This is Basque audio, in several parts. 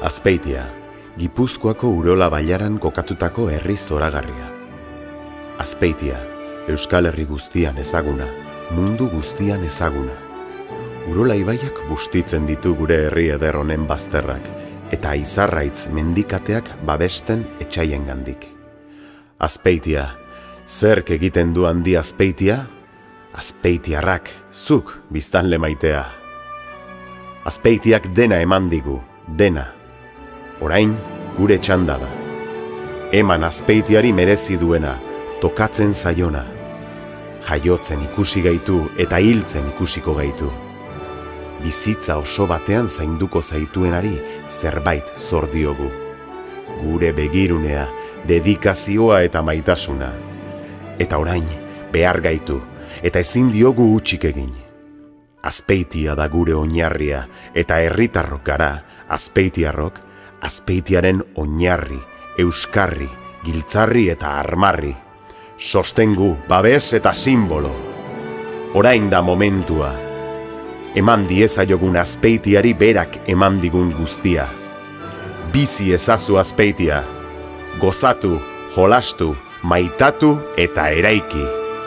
Azpeitia, Gipuzkoako Urola bailaran kokatutako herri zoragarria. Azpeitia, Euskal Herri guztian ezaguna, mundu guztian ezaguna. Urola ibaiak bustitzen ditu gure herri eder honen bazterrak, eta izarraitz mendikateak babesten etxaiengandik. Azpeitia, zerk egiten du handi Azpeitia? Azpeitiarrak, zuk biztanle maitea. Azpeitiak dena eman digu, dena. Orain, gure txanda da. Eman Azpeitiari merezi duena, tokatzen zaiona. Jaiotzen ikusi gaitu eta hiltzen ikusiko gaitu. Bizitza oso batean zainduko zaituenari zerbait zor diogu. Gure begirunea, dedikazioa eta maitasuna. Eta orain, behar gaitu, eta ezin diogu hutsik egin. Azpeitia da gure oinarria, eta herritarrok gara, azpeitiarrok, Azpeitiaren oinarri, euskarri, giltzarri eta armarri. Sostengu, babes eta simbolo. Orain da momentua. Eman diezaiogun Azpeitiari berak eman digun guztia. Bizi ezazu Azpeitia. Gozatu, jolastu, maitatu eta eraiki.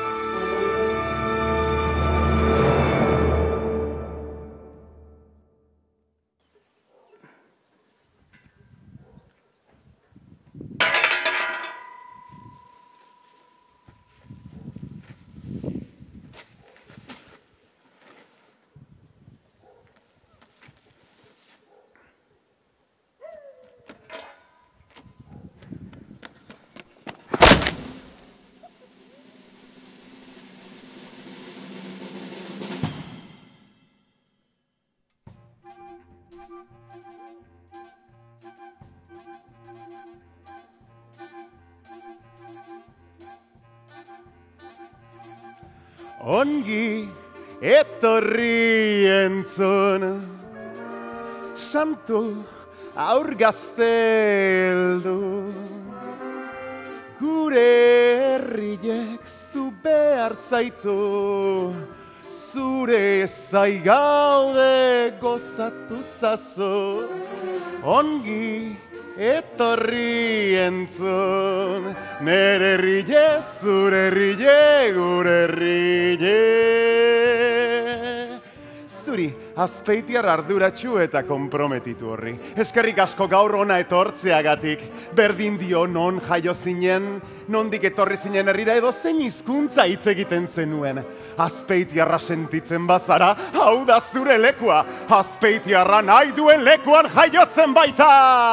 Ongi etorri entzun, santu aur gazteldu. Gure herriek zu behar zaitu, zure zai gaude gozatu zazu. Ongi etorri entzun, nere herrie, zure herrie, gure herrie. Zuri, Azpeitiar arduratsu eta konprometitu horri. Eskerrik asko gaur hona etortzeagatik. Berdin dio non jaio zinen, nondik etorri zinen herrira edo zein hizkuntza hitz egiten zenuen. Azpeitiarra sentitzen bazara, hau da zure lekua. Azpeitiarra nahi duen lekuan jaiotzen baita!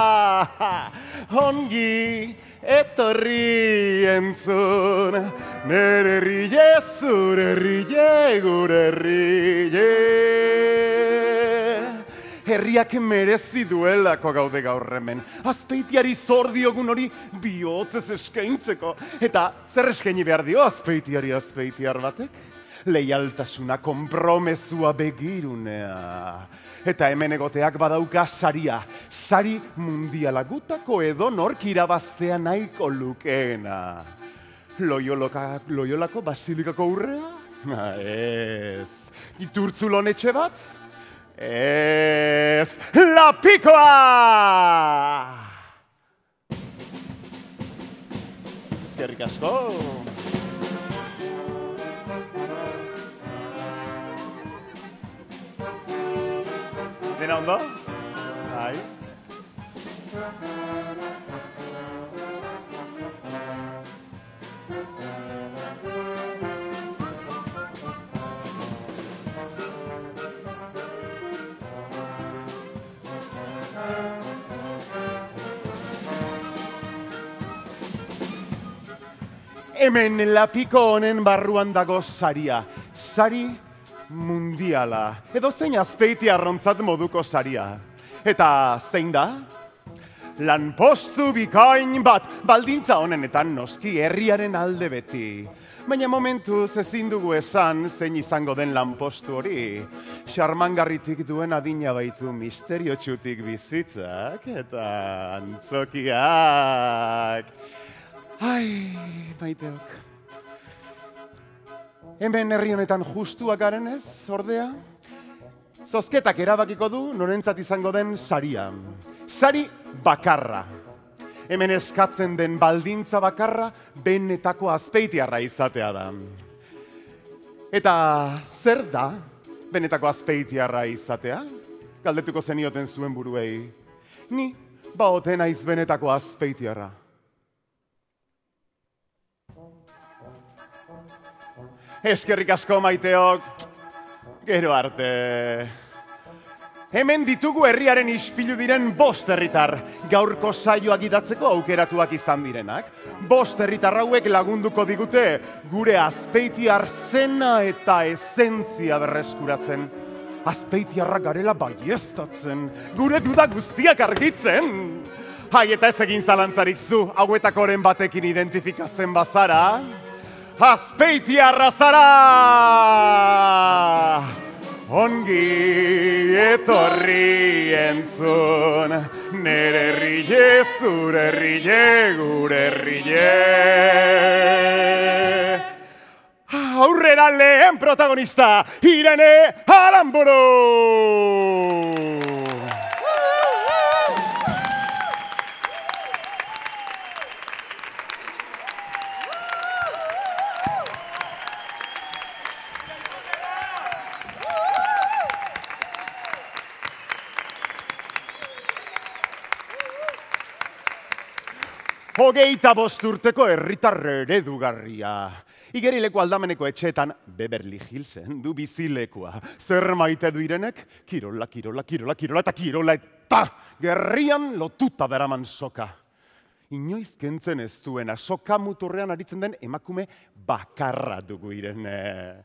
Ongi etorri entzun, nere herrie, zure herrie, gure herrie. Herriak merezi duelako gaude gaur hemen. Azpeitiari zor diogun hori bihotzez eskaintzeko. Eta zer eskaini behar dio Azpeitiari azpeitiar batek? Leialtasuna, konpromezua, begirunea. Eta hemen egoteak badauka saria. Sari mundiala gutako edo nork irabaztea nahiko lukeena. Loiolako basilikako urrea? Ez. Iturtzulon etxe bat? Ez. Lapikoa! Eskerrik asko. Dena ondo? Bai. Hemen Lapiko honen barruan dago saria. Sari mundiala. Edo zein azpeitiarrontzat moduko saria. Eta zein da? Lanpostu bikain bat, baldintza honenetan noski herriaren alde beti. Baina momentuz ezin dugu esan zein izango den lanpostu hori. Xarmangarritik duen adina baitu misteriotsutik bizitzak eta antzokiak. Ai, maiteok. Hemen herri honetan justuak garen ez, ordea? Zozketak erabakiko du norentzat izango den saria. sari bakarra. Hemen eskatzen den baldintza bakarra benetako azpeitiarra izatea da. Eta zer da benetako azpeitiarra izatea? Galdetuko zenioten zuen buruei. Ni baote naiz benetako azpeitiarra. Eskerrik asko maiteok, gero arte. Hemen ditugu herriaren ispilu diren 5 herritar, gaurko saioa gidatzeko aukeratuak izan direnak. 5 herritar hauek lagunduko digute gure azpeitiar zena eta esentzia berreskuratzen. Azpeitiarra garela baieztatzen, gure duda guztiak argitzen. Hai, eta ez egin zalantzarik zu, hauetakoren batekin identifikatzen bazara. Azpeitiarra zara! Ongi etorri entzun, nere herrile, zure herrile, gure herrile. Aurrera lehen protagonista, Irene Aramburu! Hogeita 5 urteko herritar eredugarria. Igerileko aldameneko etxeetan Beverly Hillsen du bizilekua. Zer maite du Irenek? Kirola eta kirola eta gerrian lotuta daraman soka. Inoiz kentzen ez duena, soka muturrean aritzen den emakume bakarra dugu Irene.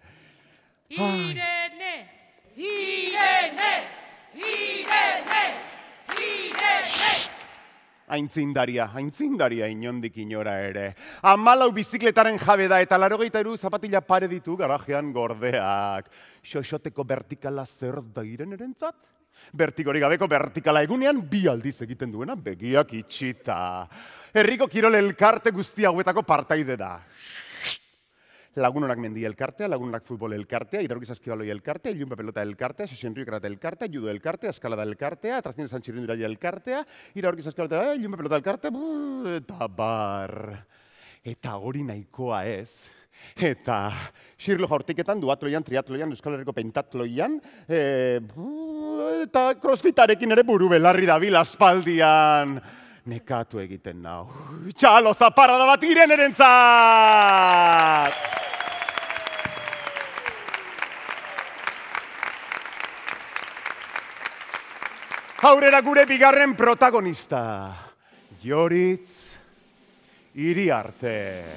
Irene! Irene! Irene! Irene! Aintzindaria inondik inora ere. 14 bizikletaren jabe da eta 83 zapatila pare ditu garajean gordeak. Xoxoteko vertikala zer da Irenerentzat? Vertigorik gabeko vertikala egunean 2 aldiz egiten duena begiak itxita. Herriko kirol elkarte guzti hauetako partaide da. Lagunonak mendi elkartea, lagunonak futbol elkartea, iraurki saskibaloi elkartea, ilunpe pelota elkartea, sexenrio karate elkartea, judo elkartea, eskalada elkartea, traziones antxirinduraia elkartea, iraurki saskibaloi, ilunpe pelota elkartea, eta bar. Eta hori nahikoa ez. Eta Xirlo jaurtiketan, duatloian, triatloian, Euskal Herriko pentatloian, eta crossfitarekin ere buru belarri dabil aspaldian. Nekatu egiten nau. Txalo zaparrada bat Irenerentzat! Aurrera gure bigarren protagonista, Joritz Iriarte.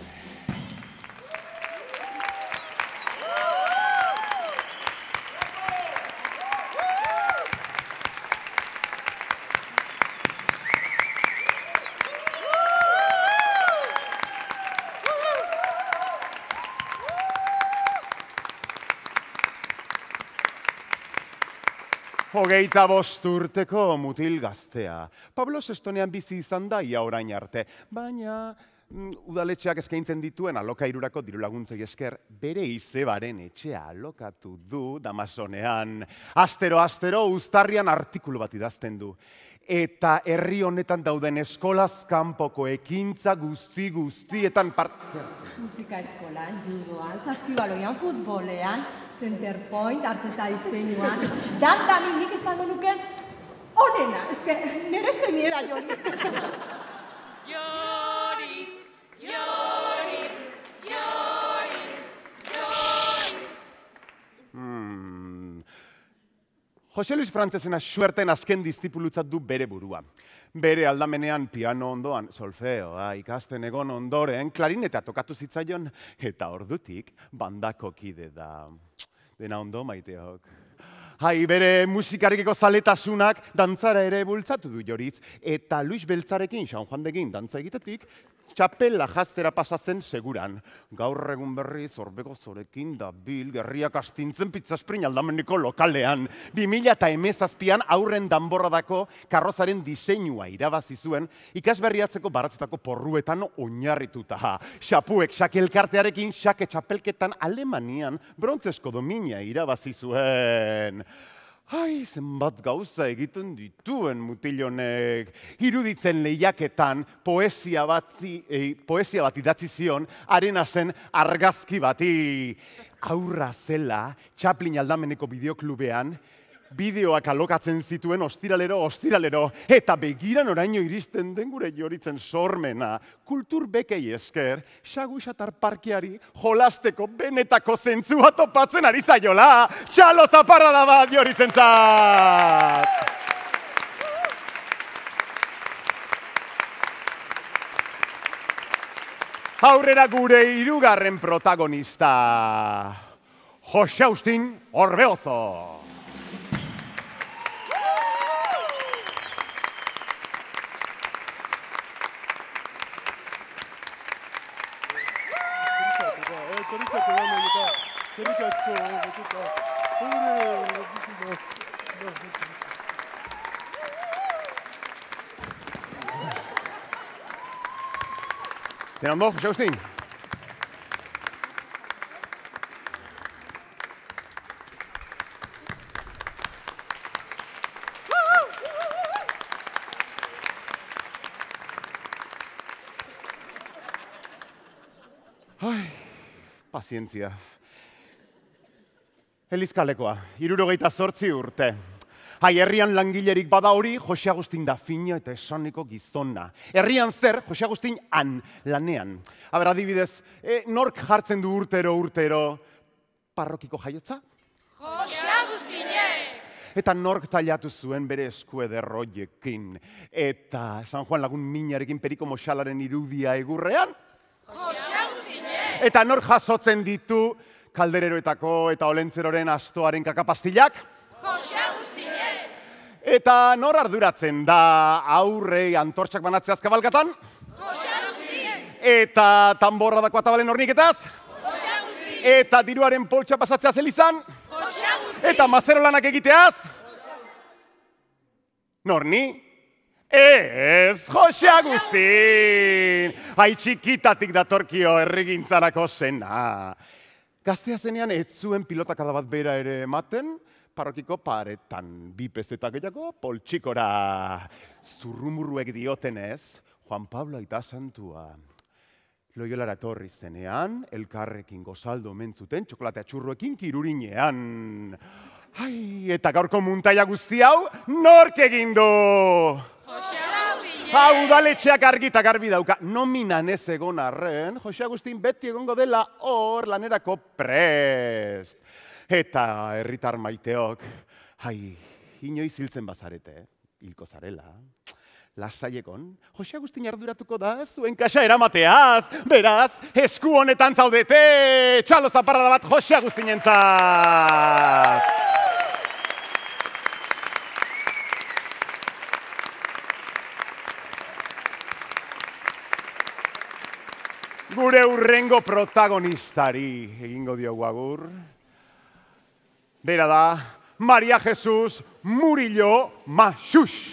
Hogeita 5 urteko mutil gaztea. Pablo Sestonean bizi izan da ia orain arte, baina udaletxeak eskaintzen dituen alokairurako dirulaguntzei esker bere izebaren etxea alokatu du Damasonean. Astero uztarrian artikulu bat idazten du. Eta herri honetan dauden eskolaz kanpoko ekintza guztietan parte. Musika eskolan, judoan, saskibaloian, futbolean, center point, arte eta diseinuan. Dan nik izango nuke onena, ezke nire zeniera Joritz. Joritz, Joritz, Joritz, Joritz. Jose Luis Frantzesena suerten azken dizipulutzat du bere burua. Bere aldamenean piano ondoan, solfeoa ikasten egon ondoren, klarinetea tokatu zitzaion, eta ordutik bandako kide da. Dena ondo maiteok. Hai, bere musikarekiko zaletasunak dantzara ere bultzatu du Joritz, eta Luis Beltzarekin, San Juandegin dantza egitetik, txapela jaztera pasatzen seguran. Gaur egun berriz orbego zorekin dabil gerriak astintzen pizzasprin aldameneko lokalean. 2017an aurren danborradako karrozaren diseinua irabazi zuen ikasberriatzeko baratzetako porruetan oinarrituta. Xapuek xakelkartearekin xake txapelketan Alemanian brontzesko domina irabazi zuen. Ai, zenbat gauza egiten dituen mutilonek. Iruditzen lehiaketan poesia bat idatzi zion, harena zen argazki bati. Aurra zela, Chaplin aldameneko bideoklubean, bideoak alokatzen zituen ostiralero, eta begiran oraino iristen den gure Joritzen sormena. Kultur bekei esker, Saguixatar parkeari jolasteko benetako zentzua topatzen ari zaiola. Txalo zaparrada bat Joritzentzat! Aurrera gure hirugarren protagonista, Jose Agustin Orbeozo. Dena ondo, Jose Agustin? Ai, pazientzia. Elizkalekoa, 78 urte. Hai, herrian langilerik bada hori, Jose Agustin da fina eta esaneko gizona. Herrian zer, Jose Agustin han, lanean. Aber, adibidez, nork jartzen du urtero parrokiko jaiotza? Jose Agustinek! Eta nork tailatu zuen bere esku ederroiekin. Eta San Juan Lagun minarekin periko moxalaren irudia egurrean? Jose Agustinek! Eta nork jasotzen ditu kaldereroetako eta olentzeroren astoaren kakapastillak? Jose Agustinek! Eta nor arduratzen da aurrei antortxak banatzeaz kabalgatan? Jose Agustinek! Eta tanborra dako atabalen horniketaz? Jose Agustinek! Eta diruaren poltsa pasatzeaz elizan? Jose Agustinek! Eta mazerolanak egiteaz? Norni? Ez, Jose Agustin! Hai, txikitatik datorkio herrigintzarako zena. Gaztea zenean ez zuen pilotakada bat bera ere ematen, parrokiko paretan, 2 pezeta gehiago poltsikora. Zurrumurruek diotenez, Juan Pablo aita santua. Loiolara etorri zenean, elkarrekin gozaldo mentzuten, txokolatea txurruekin kirurinean. Ai, eta gaurko muntaia guzti hau, nork egin du? Jose Agustinek! Hau udaletxeak argi eta garbi dauka. Nominan ez egon arren, Jose Agustin beti egongo dela hor lanerako prest. Eta herritar maiteok, hai, inoiz hiltzen bazarete, hilko zarela. Lasaiekon, Jose Agustin arduratuko da zuen kaxa eramateaz. Beraz, esku honetan zaudete, txalo zaparrada bat Jose Agustinentzat. Gure hurrengo protagonistari egingo diogu agur. Bera da, Maria Jesus Murillo Maxux.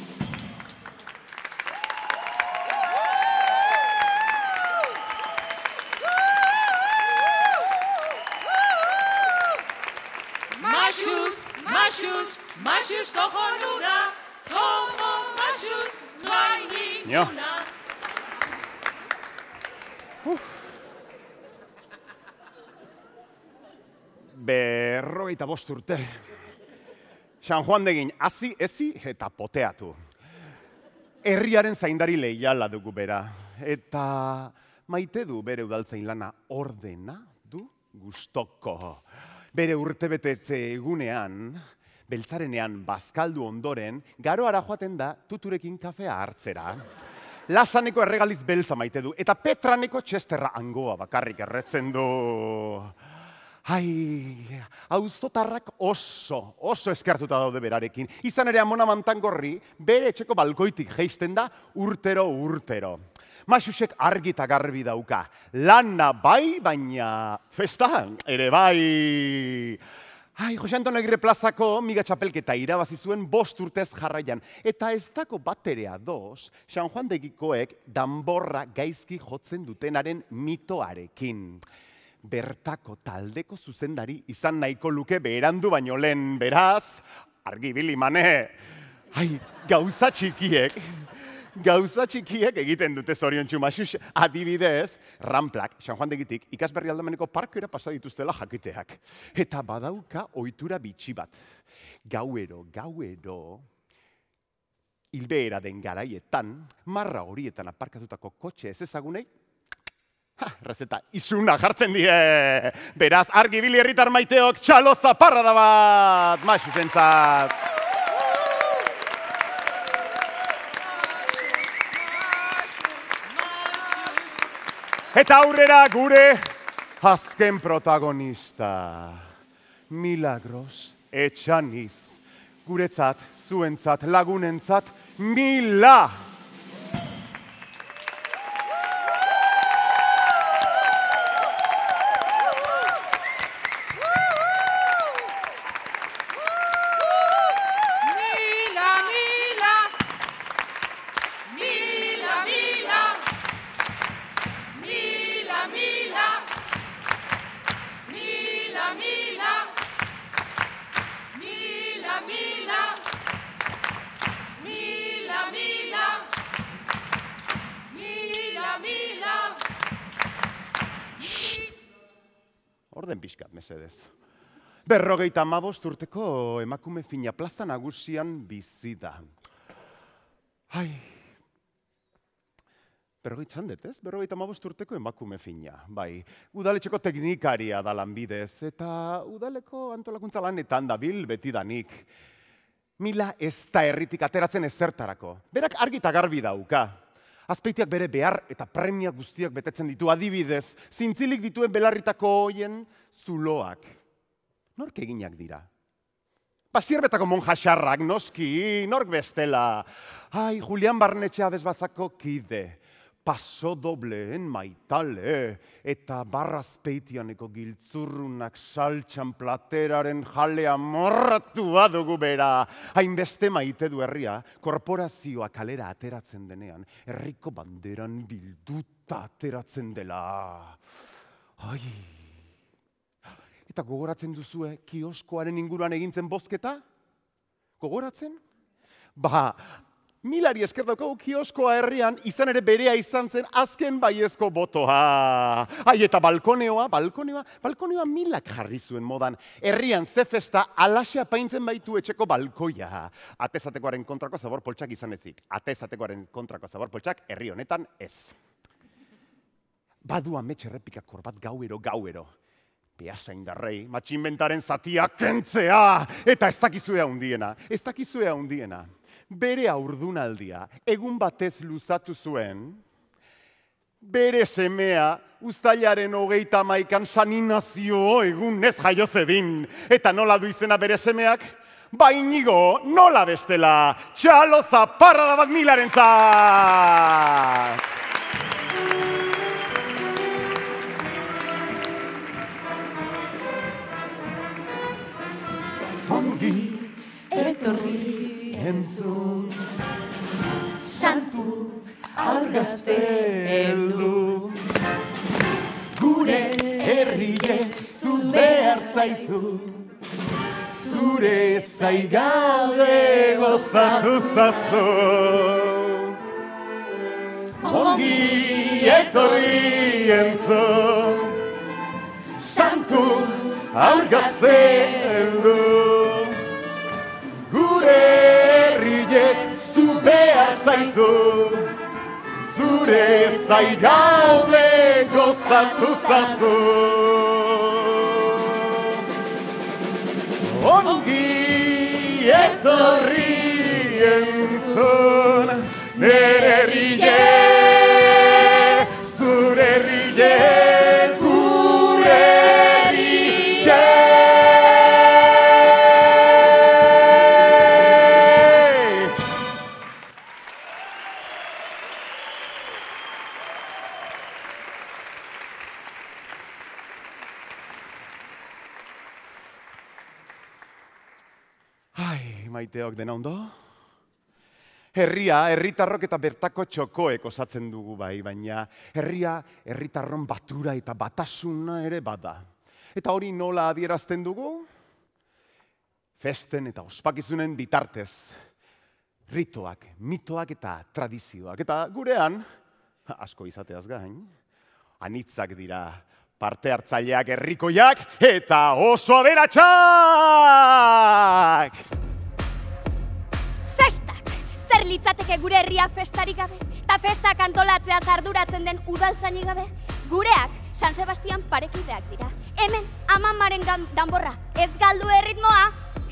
Maxux cojonuda, como Maxux no hay ninguna. Berrogeita 5 urte. San Juan degin, hazi, ezi eta poteatu. Herriaren zaindari leiala dugu bera. Eta maite du bere udaltzain lana ordena du gustoko. Bere urtebetetze egunean, beltzarenean bazkaldu ondoren, garoara joaten da tuturekin kafea hartzera. Lasaneko erregaliz beltza maite du, eta Petraneko txesterra angoa bakarrik erretzen du. Ai, auzotarrak oso eskertuta daude berarekin. Izan ere Amona Mantangorri bere etxeko balkoitik jeisten da urtero. Maxuxek argi eta garbi dauka. Lana bai, baina festan ere bai. Ai, Jose Antonio Agirre plazako miga txapelketa irabazi zuen 5 urtez jarraian. Eta ez dako batere ados, San Juan degikoek danborra gaizki jotzen dutenaren mitoarekin. bertako taldeko zuzendari izan nahiko luke berandu baino lehen, beraz, argi ibili mane, ai, gauza txikiek egiten dute zoriontsu Maxux, adibidez, Ramplak, San Juan de Gitik, ikasberri aldameneko parkera pasa dituztela jakiteak. Eta badauka ohitura bitxi bat. Gauero, hilbeera den garaietan, marra horietan aparkatutako kotxe ez ezagunei, rezeta, isuna jartzen die. Beraz, argi ibili herritar maiteok, txalo zaparra da bat, Maxusentzat. Eta aurrera gure azken protagonista, Milagros Etxaniz. Guretzat, zuentzat, lagunentzat, mila! Orden pixkat, mesedez. 55 urteko emakume fina plaza nagusian bizi da. Ai, 55 urteko emakume fina, bai. Udaletxeko teknikaria da lanbidez, eta udaleko antolakuntza lanetan dabil betidanik. Mila ez da herritik ateratzen ezertarako. Berak argi eta garbi dauka. Azpeitiak bere behar eta premia guztiak betetzen ditu, adibidez, zintzilik dituen belarritako hoien zuloak. Nork eginak dira? Pasierbetako monjaxarrak, noski, nork bestela. Ai, Julian Barnetxea bezbazako kide, pasodobleen maitale, eta Barrazpeitianeko giltzurrunak saltxan plateraren jalea morratua dugu bera. Hainbeste maite du herria, korporazioa kalera ateratzen denean, herriko banderan bilduta ateratzen dela. Ai. Eta gogoratzen duzue kioskoaren inguruan egintzen bozketa? Gogoratzen? Milari esker daukagu kioskoa herrian, izan ere berea izan zen azken baiezko botoa. Ai, eta balkoneoa Milak jarri zuen modan. Herrian ze festa alaxe apaintzen baitu etxeko balkoia. Atezatekoaren kontrako zabor poltsak izan ezik. Atezatekoaren kontrako zabor poltsak herri honetan ez. Badu amets errepikakor bat gauero. Beasaindarrei, matxinbentaren zatia kentzea. Eta ez dakizue handiena. Bere aurdunaldia egun batez luzatu zuen, bere semea uztailaren 31 saninazio egunez jaio zedin. Eta nola du izena bere semeak? Inigo, nola bestela, txalo zaparra da bat Milarentzat! Ongi etorri entzun, santu aurgazte heldu, gure herrie zu behar zaitu, zure zaigaude gozatu zazu. Ongi etorri entzun, santu aurgazte heldu, gure herriek zu behar zaitu, zure zaigaude gozatu zazu. Ongi etorri entzun, nere herrie, zure herrie, gure herrie. Maiteok dena ondo? Herria, herritarrok eta bertako txokoek osatzen dugu bai, baina herria, herritarron batura eta batasuna ere bada. Eta hori nola adierazten dugu? Festen eta ospakizunen bitartez. Ritoak, mitoak eta tradizioak. Eta gurean, asko izateaz gain, anitzak dira parte hartzaileak herrikoiak eta oso aberatsak! Festak! Zer litzateke gure herria festarik gabe? Ta festak antolatzeaz arduratzen den udaltzainik gabe? Gureak San Sebastian parekideak dira. Hemen amamaren danborra, ez galdu erritmoa!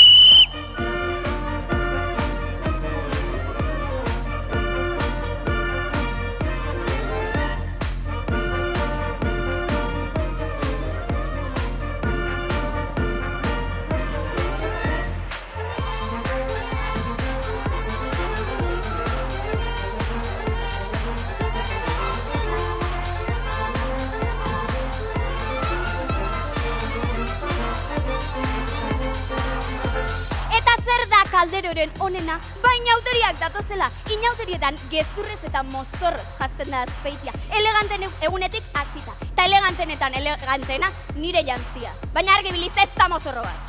Kalderoren onena, baina auteriak datozela, inauterietan gezurrez eta mozorroz jazten da Azpeitia, eleganten egunetik hasita, eta elegantenetan elegantena nire jantzia, baina argi biliz ez da mozorro bat.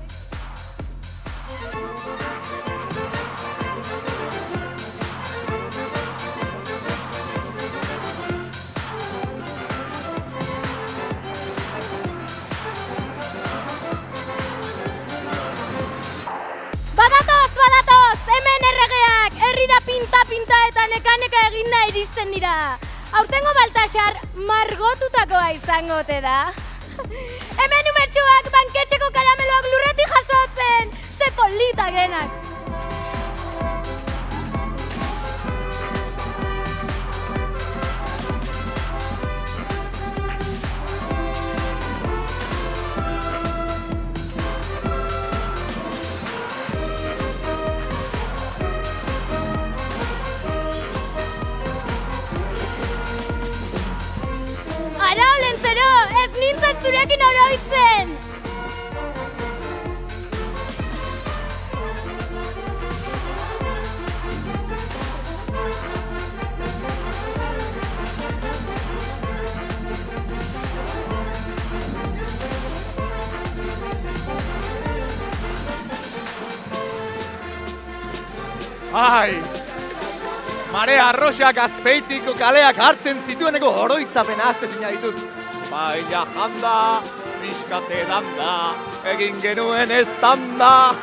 Badatoz, hemen erregeak, herrira pinta eta neka eginda iristen dira. Aurtengo Baltasar margotutakoa izango ote da. Hemen umetxuak banketxeko karameloak lurretik jasotzen, ze polita genak. Ez nintzen zurekin oroitzen! Ai! Marea arroxak Azpeitiko kaleak hartzen zitueneko oroitzapen azte zina ditut. Baila janda, pixkate danda, egin genuen ez tanda.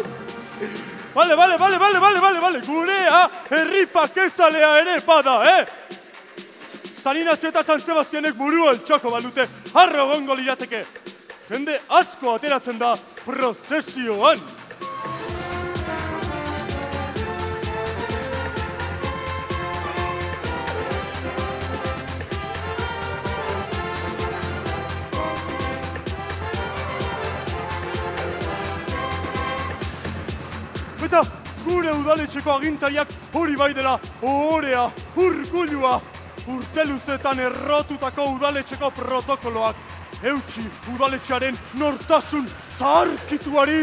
Bale, gurea herripak ezalea ere bada, San Inazio eta San Sebastianek buruan txoko balute, harro gongo lirateke. Jende asko ateratzen da prozesioan. Eta gure udaletxeko agintariak hori bai dela ohorea, urkullua, urte luzetan errotutako udaletxeko protokoloak, eutsi udaletxearen nortasun zaharkituari.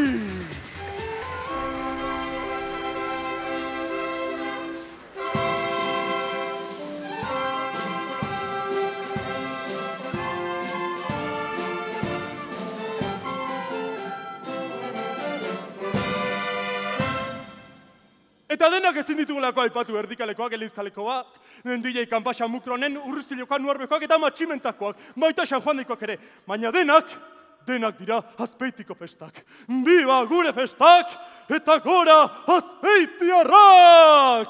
Eta denak ezin ditugulako aipatu erdikalekoak, elizkalekoak, DJ Kanpasa Mukronen, Urruzilokoak, Nuarbekoak eta Matximentakoak, baita San Juandekoak ere. Baina denak dira Azpeitiko festak. Biba gure festak eta gora Azpeitiarrak!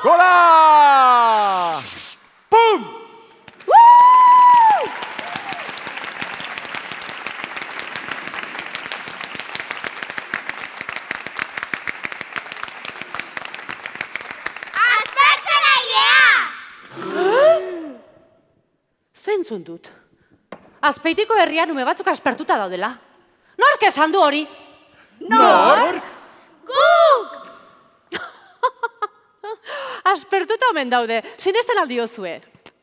Gora! Pum! Zentzun dut. Azpeitiko herrian ume batzuk aspertuta daudela. Nork esan du hori? Nork? Guk! Aspertuta omen daude, sinesten aldiozue.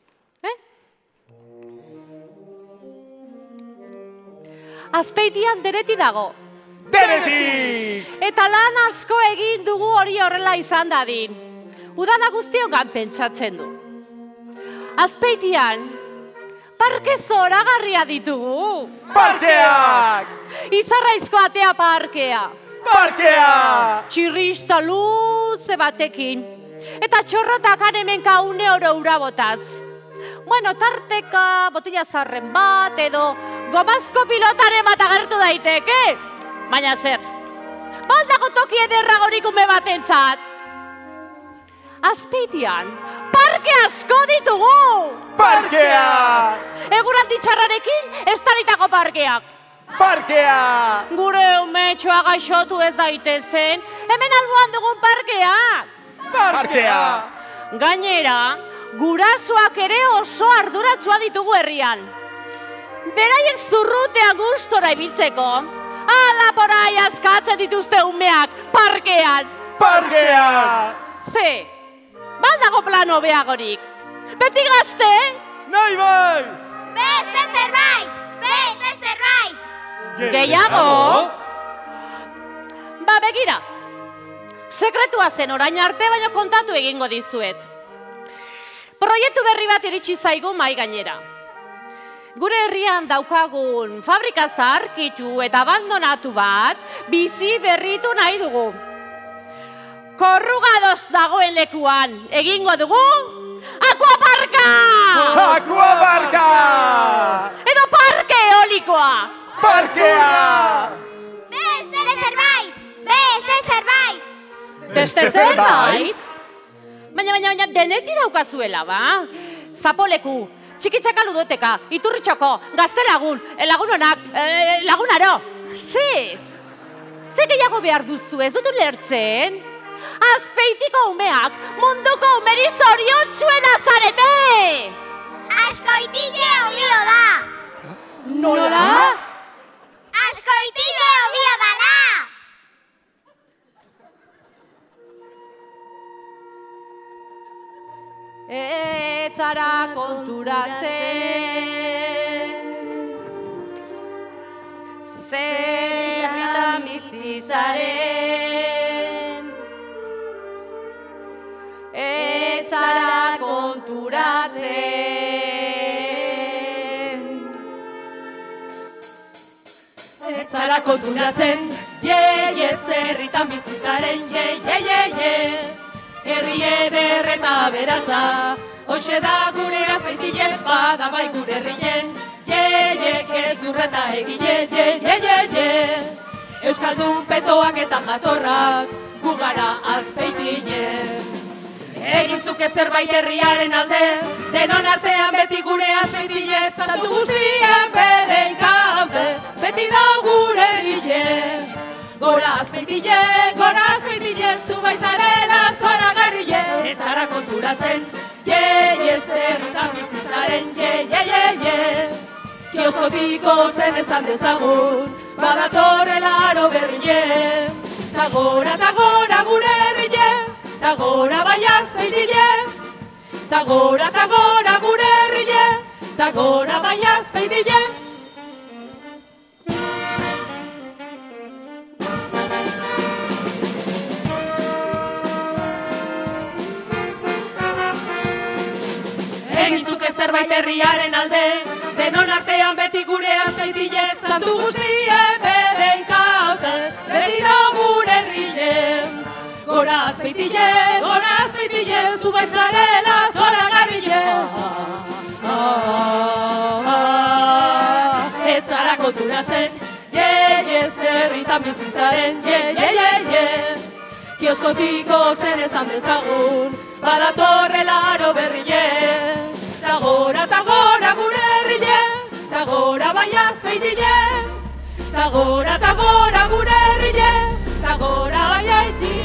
Azpeitian dereti dago. Deretik! Eta lan asko egin dugu hori horrela izan dadin. udala guztiongan pentsatzen du. Azpeitian, parke zoragarria ditugu. Parkeak! Izarraizko atea parkea. Parkea! Txirrista luze batekin. Eta txorrotakan hemenka €1 ura botaz. Bueno, tarteka botila zarren bat edo gomazko pilotaren bat agertu daiteke. Baina zer, baldako toki ederragorik ume batentzat. Azpeitian, parke asko ditugu! Parkea! Eguraldi txarrarekin estalitako parkeak. Parkea! Gure umetxoa gaixotu ez daitezen, hemen alboan dugun parkeak. Parkea! Gainera, gurasoak ere oso arduratsua ditugu herrian. Beraien zurrutea gustora ibiltzeko, ala porai askatzen dituzte umeak parkean. Parkea! Ze, baldago plano beagorik. Beti gazte? Nahi bai! Beste zerbait! Beste zerbait! Gehiago? Ba, begira. Sekretua zen orain arte, baina kontatu egingo dizuet. Proiektu berri bat iritsi zaigu mai gainera. Gure herrian daukagun fabrika zaharkitu eta abandonatu bat bizi berritu nahi dugu. Korrugadoz dagoen lekuan egingo dugu akuaparka! Akuaparka! Edo parke eolikoa! Parkea! Beste zerbait! Beste zerbait! Beste zerbait? Baina deneti daukazuela, ba? Zapoleku, txikitzaka ludoteka, iturritxoko, gaztelagun, lagunonak, lagunaro. Ze gehiago behar duzu, ez dutu lertzen? Azpeitiko umeak munduko umeri zoriontsuena zarete! Askoitile olio da! Nola? Askoitile olio dala! Etzara konturatzen zerritan bizizaren. Etzara konturatzen. Etzara konturatzen, zerritan bizizaren, herri eder eta beratza, hoxe da gure Azpeitile, bada bai gure herrien, gezurreta egile, Euskaldun petoak eta jatorrak, gugara Azpeitile. Egin zuke zerbait herriaren alde, denon artean beti gure Azpeitile, santu guztien beren kaude, beti da gure herrien. Gora Azpeitile, zu baizarela zoragarrile. Etzara konturatzen, zerritan bizizaren, Kioskotiko zen ezan dezagun, badatorrela aro berrile. Ta gora gure herrile, ta gora bai Azpeitile. Ta gora gure herrile, ta gora bai Azpeitile. Egintzuke zerbait herriaren alde, denon artean beti gure Azpeitile, santu guztien beren kaute, beti da gure herrile. Gora Azpeitile, zu baizarela zoragarrile. Etzara konturatzen, zerritan bizizaren, Kioskotiko zen ezan dezagun, badatorrela aro berrile. Ta gora gure herrile, ta gora bai Azpeitile. Ta gora gure herrile, ta gora bai Azpeitile.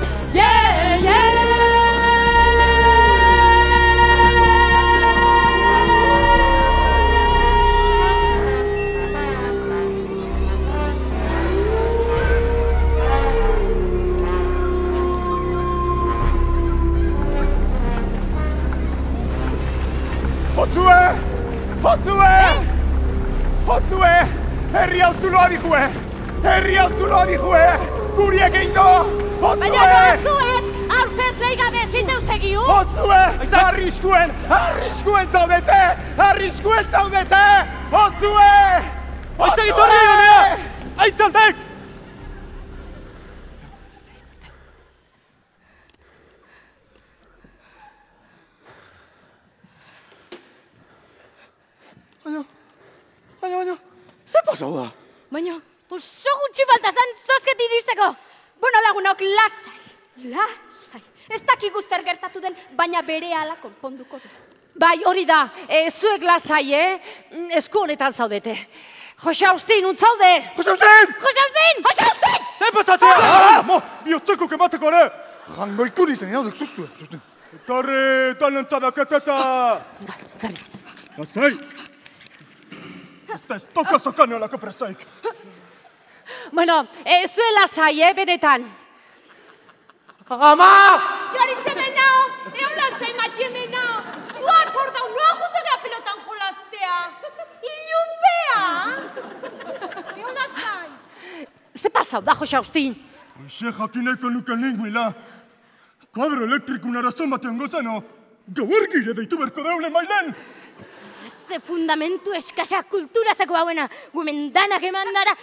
Hotzue! Herri hau zuloa dihue! Guri egin do! Hotzue! Baina noazu ez, aurkez nahi gabe ezin deuz egiu? Hotzue! Arriskuen zaudete! Hotzue! Aizak itorri honea! Aitzaltek! Baina, zer pasau da? Baina, oso gutxi falta zan zozket iristeko. Bueno, lagunok, lasai. Ez dakigu zer gertatu den, baina berehala konponduko du. Bai, hori da, zuek lasai, esku honetan zaudete. Jose Austin, untzaude! Jose Austin! Jose Austin! Zer pasatzea! Bihotzeko kemateko ere! Jango ikuri zen, jaudek sustu. Ekarri, talentzadaketeta! Garri. Lasai! Ez da ez toka zokane olako presaik. Bueno, zuen lasai, benetan. Ama! Joritz hemen nao, egon lasai mati hemen nao. Zuak hor dau, noa jute da pelotan jolastea. Ilunpea! Egon lasai. Ze pasau da, Jose Austin? Xe jakineko nuken lingüila. Kadro elektrikun arazon batean gozano. Gauergire deitu berko deule mailen. Ze fundamentu eskasa kulturazako hauena, gumen danak eman dara.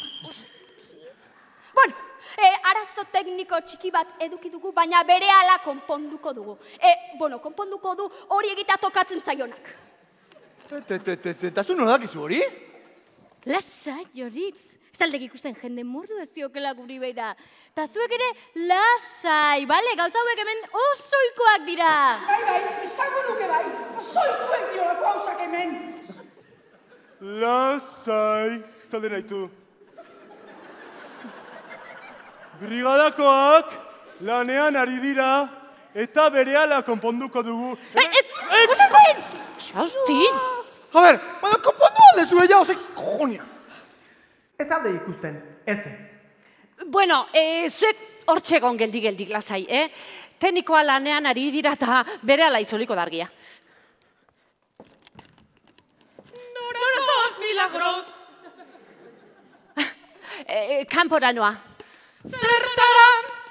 Bueno, arazo tekniko txiki bat eduki dugu, baina berehala konponduko dugu. Konponduko du hori egitea tokatzen zaionak. Eta zu nola dakizu hori? Lasai, Joritz. Zaldek ikusten jende mordu ez diokela guri beira. Ta zuek ere lasai, bale? Gauza hauek hemen osoikoak dira. Bai, izango nuke bai. Osoikoek diolako gauzak hemen. Lasai, zalde nahitu. Brigadakoak lanean ari dira eta berehala konponduko dugu. Jose Austin! Jose Austin! A ber, baina konpondu aldezu ella, ose cojonia. Ez alde ikusten, ez. Bueno, zuek hortxegon geldik lasai, Teknikoa lanean ari dira eta berehala izoliko dargia. Nora zoaz milagros. Kanpora noa. Zertara.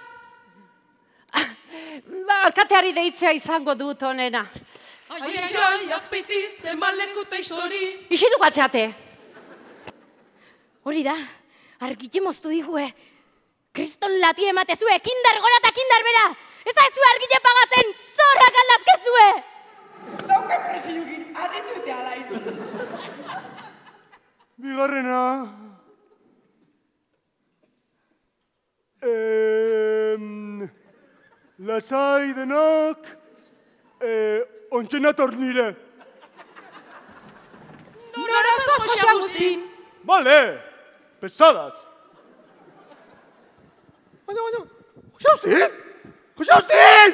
Alkateari deitzea izango dut honena. Ai, Azpeiti, zenbat leku eta histori. Isilu batzeate. Hori da, argite moztu digue. Kriston lati ematezue, kindar gora eta kindar bera. Ez haizu argite pagatzen, zorrak aldazkezue. Dauke presiukin, harritu eta alaiz. Bigarrena. Lasai denak, ontsenator nire. Nora zoaz, Jose Agustin. Bale, pesadas. Baina, Jose Austin! Jose Austin!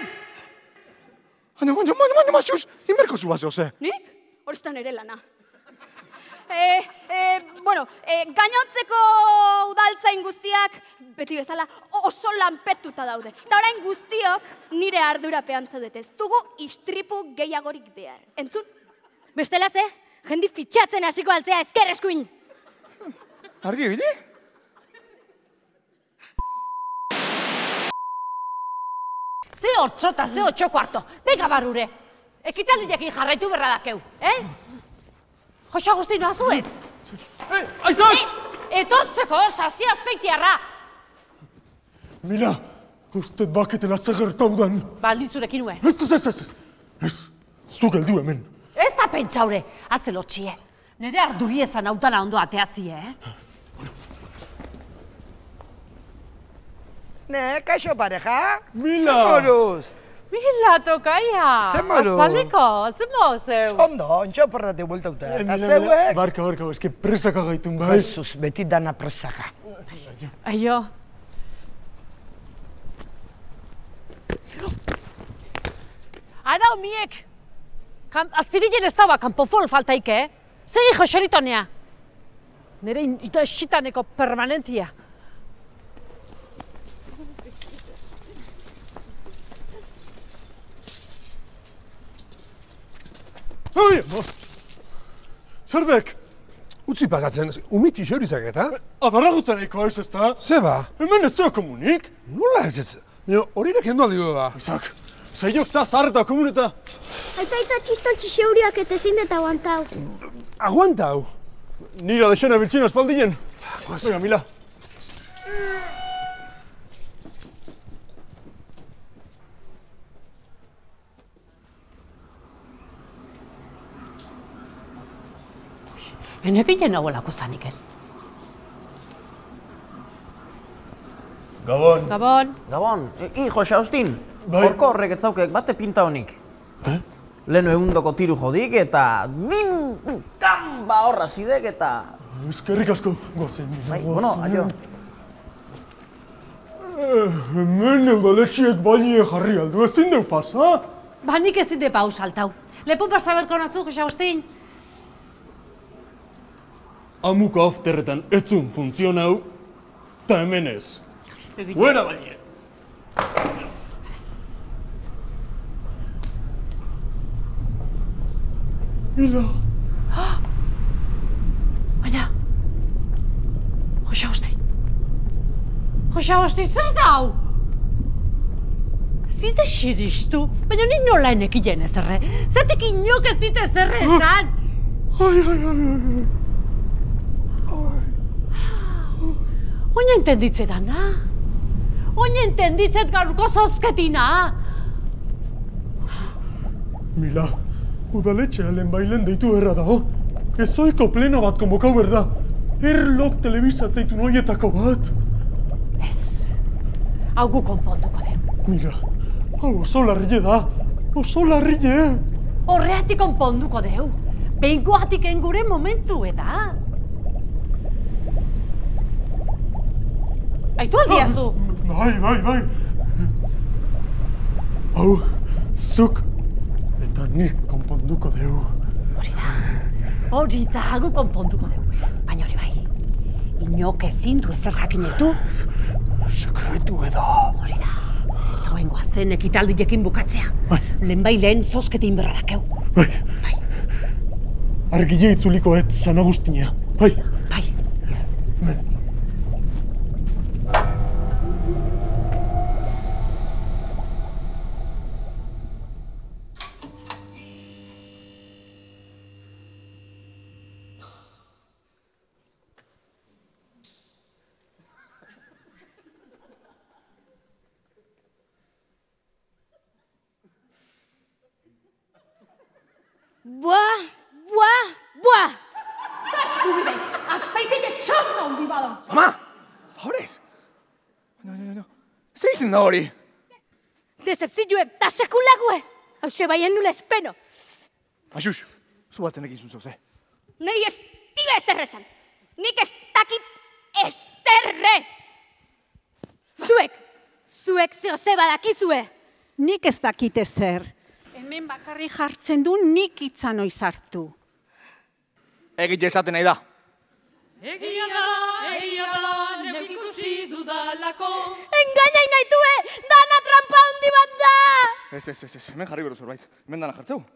Baina, Maxus, inberko zu bazeo ze. Nik? Horiztan ere lana. Gainontzeko udaltzain guztiak, beti bezala, oso lanpetuta daude. Eta orain guztiok nire ardurapean zaudete. Ez dugu istripu gehiagorik behar. Entzun? Bestela ze, jendi fitxatzen hasiko altzea ezker eskuin. Argi bili? Ze hortzota, ze 8:15. Bega barrure. Ekitaldiakin jarraitu berra dakeu, Jose Agustin, noazu ez? Aizak! Etortzeko, sasi Azpeitiarra. Mila, usted baketela zer gertaudan. Balditzurekin nuen. Ez, zu geldu hemen. Ez da pentsaure, azelotxie. Nere arduri ezan hautala ondo ateatzie, Ne, kaixo pareja? Mila! Zemoruz! Mila, tokaia! Zemoru! Aspaldiko, zemo zeu! Zondo, ontxo portate bueltauta. Eta zeuek? Barka, eske presaka gaitun bai. Jesus, beti dana presaka. Aio. Ara, omiek! Azpiritzen ez daba, kanpofol faltaik, Zegi joxeritonea. Nere ito esitaneko permanentia. Zerbek? Utzi pagatzen, umitxi xeurizak eta? Adarra gutzareko ez da? Zeba? Hemen ez zeo komunik? Nola ez ez? Horinek hendu aldi da. Izak, zaiok za zarreta komuneta. Aita txiston txiseuriak eta ezin dut aguantau. Aguantau. Nira desena biltzina espaldien. Venga, Mila. Enekinen nagoelako zaniken. Gabon. Gabon. Gabon, Jose Austin, Bai. horko horrek etzaukek bate pinta honik. Leno egundoko tiru jodik eta ba horra zidek eta... Eskerrik asko, gozen. Bai, bueno, aio. Hemen eudaletxiek baine jarri aldu, ezin deu pasa? Ba, nik ezin de paus saltau. Lepo pasa berko nazu, Jose Agustin. Amuka afterretan etzun funtzionau, eta hemen ez. Buena baine. Mila. Baina, Jose Agustin. Jose Agustin, zer dau? Zite xiristu, baina nik nola enekien ezerre. Zatek inok ez dite ezerre esan. Ai. Oina entenditze dana. Oina entenditzet gaurko zozketina. Mila, udaletxea lehenbailen deitu erra dago. Ezoiko plena bat konbokau berda. Erlok telebizatzeitu noietako bat. Ez, hau gu konponduko den. Mila, hau oso larrile da. Oso larrile. Horreatik konponduko deu. Behingoatik engure momentu eta. Aitu aldiazu. Bai. Hau, zuk eta nik konponduko deu. Hori da, gu konponduko deu. Baina hori bai, inok ezin du ezer jakinetu. Sekretu edo. Hori da. Eta hoengoa zen ekitaldiekin bukatzea. Lehen zozketin berra dakeu. Bai. Argile itzuliko et San Agustina. Bai. Men. Buah! Zubide, azpeiteke txosna hundi bada. Ama, horrez? No. Zer izen da hori? Decepzioe, ta sekulague! Hauxe baien nula espeno. Axus, zu batzen ekin zuzo, ze? Nei ez tibe ezerre esan. Nik ez dakit ezerre! Zuek zeo ze badakizue. Nik ez dakit ezer. Hemen bakarri jartzen du nik itzan oizartu. Egite esaten nahi da. Egia da, neuk ikusi dudalako. Engainain naitue, dana trampa handi bat da! Ez, hemen jarri bero zorbait. Hemen dana jartzeu.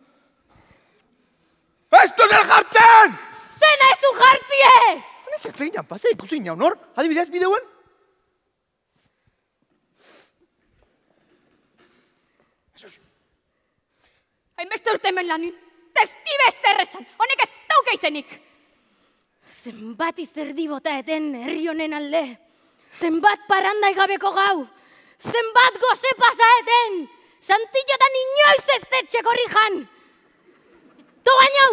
Ez du zer jartzen! Zena ez du jartzie! Hone zertzegin jan pase, ikusi inaun hor? Adibidez bideuen? Hainbeste urte hemen lanin, testibe ezer esan, honek ez dauka izenik. Zenbat izerdi bota eten herri honen alde. Zenbat paranda egabeko gau. Zenbat goze pasa eten. Santillotan inoiz ez tetxeko rijan. To bainau!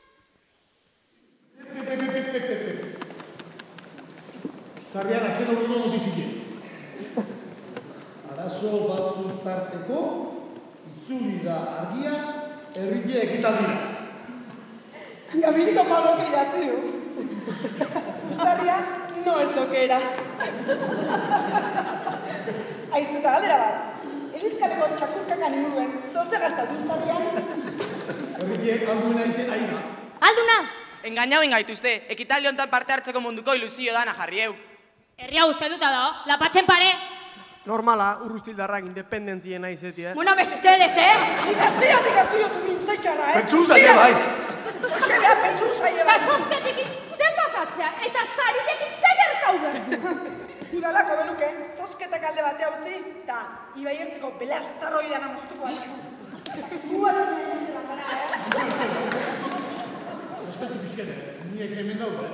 Tarrian azken hori notizike. Arazo batzuk tarteko, itzuli da argia, herrile ekitaldira. Gabiriko paloke iratzi du. Uztarria, no ez dokera. Aizu eta galdera bat. Elizkaleko txakurkakan inguruen, zoze gartzatu uztarrian? Herrile alduen aite aina. Alduna! Engainauen gaituzte, ekitaldi hontan parte hartzeko munduko ilusio dana jarrieu. Herria ustelduta da, lapatzen pare. Normala, urrustildarrak independentzien aizetia. Bueno, mesedez, Nik aziratik hartu jotu mintzaitxara, Pentsuz zaie bai! Hoxe beha pentsuz zaie bai! Eta zozketik zen pasatzea, eta zaritekin zer gertau behar du. Udalako beluke, zozketak alde batea utzi, eta Ibai Ertzeko belar zarroi dana moztuko alde. Udalako beste bat gara, Respetu pixkete, niek hemen daude.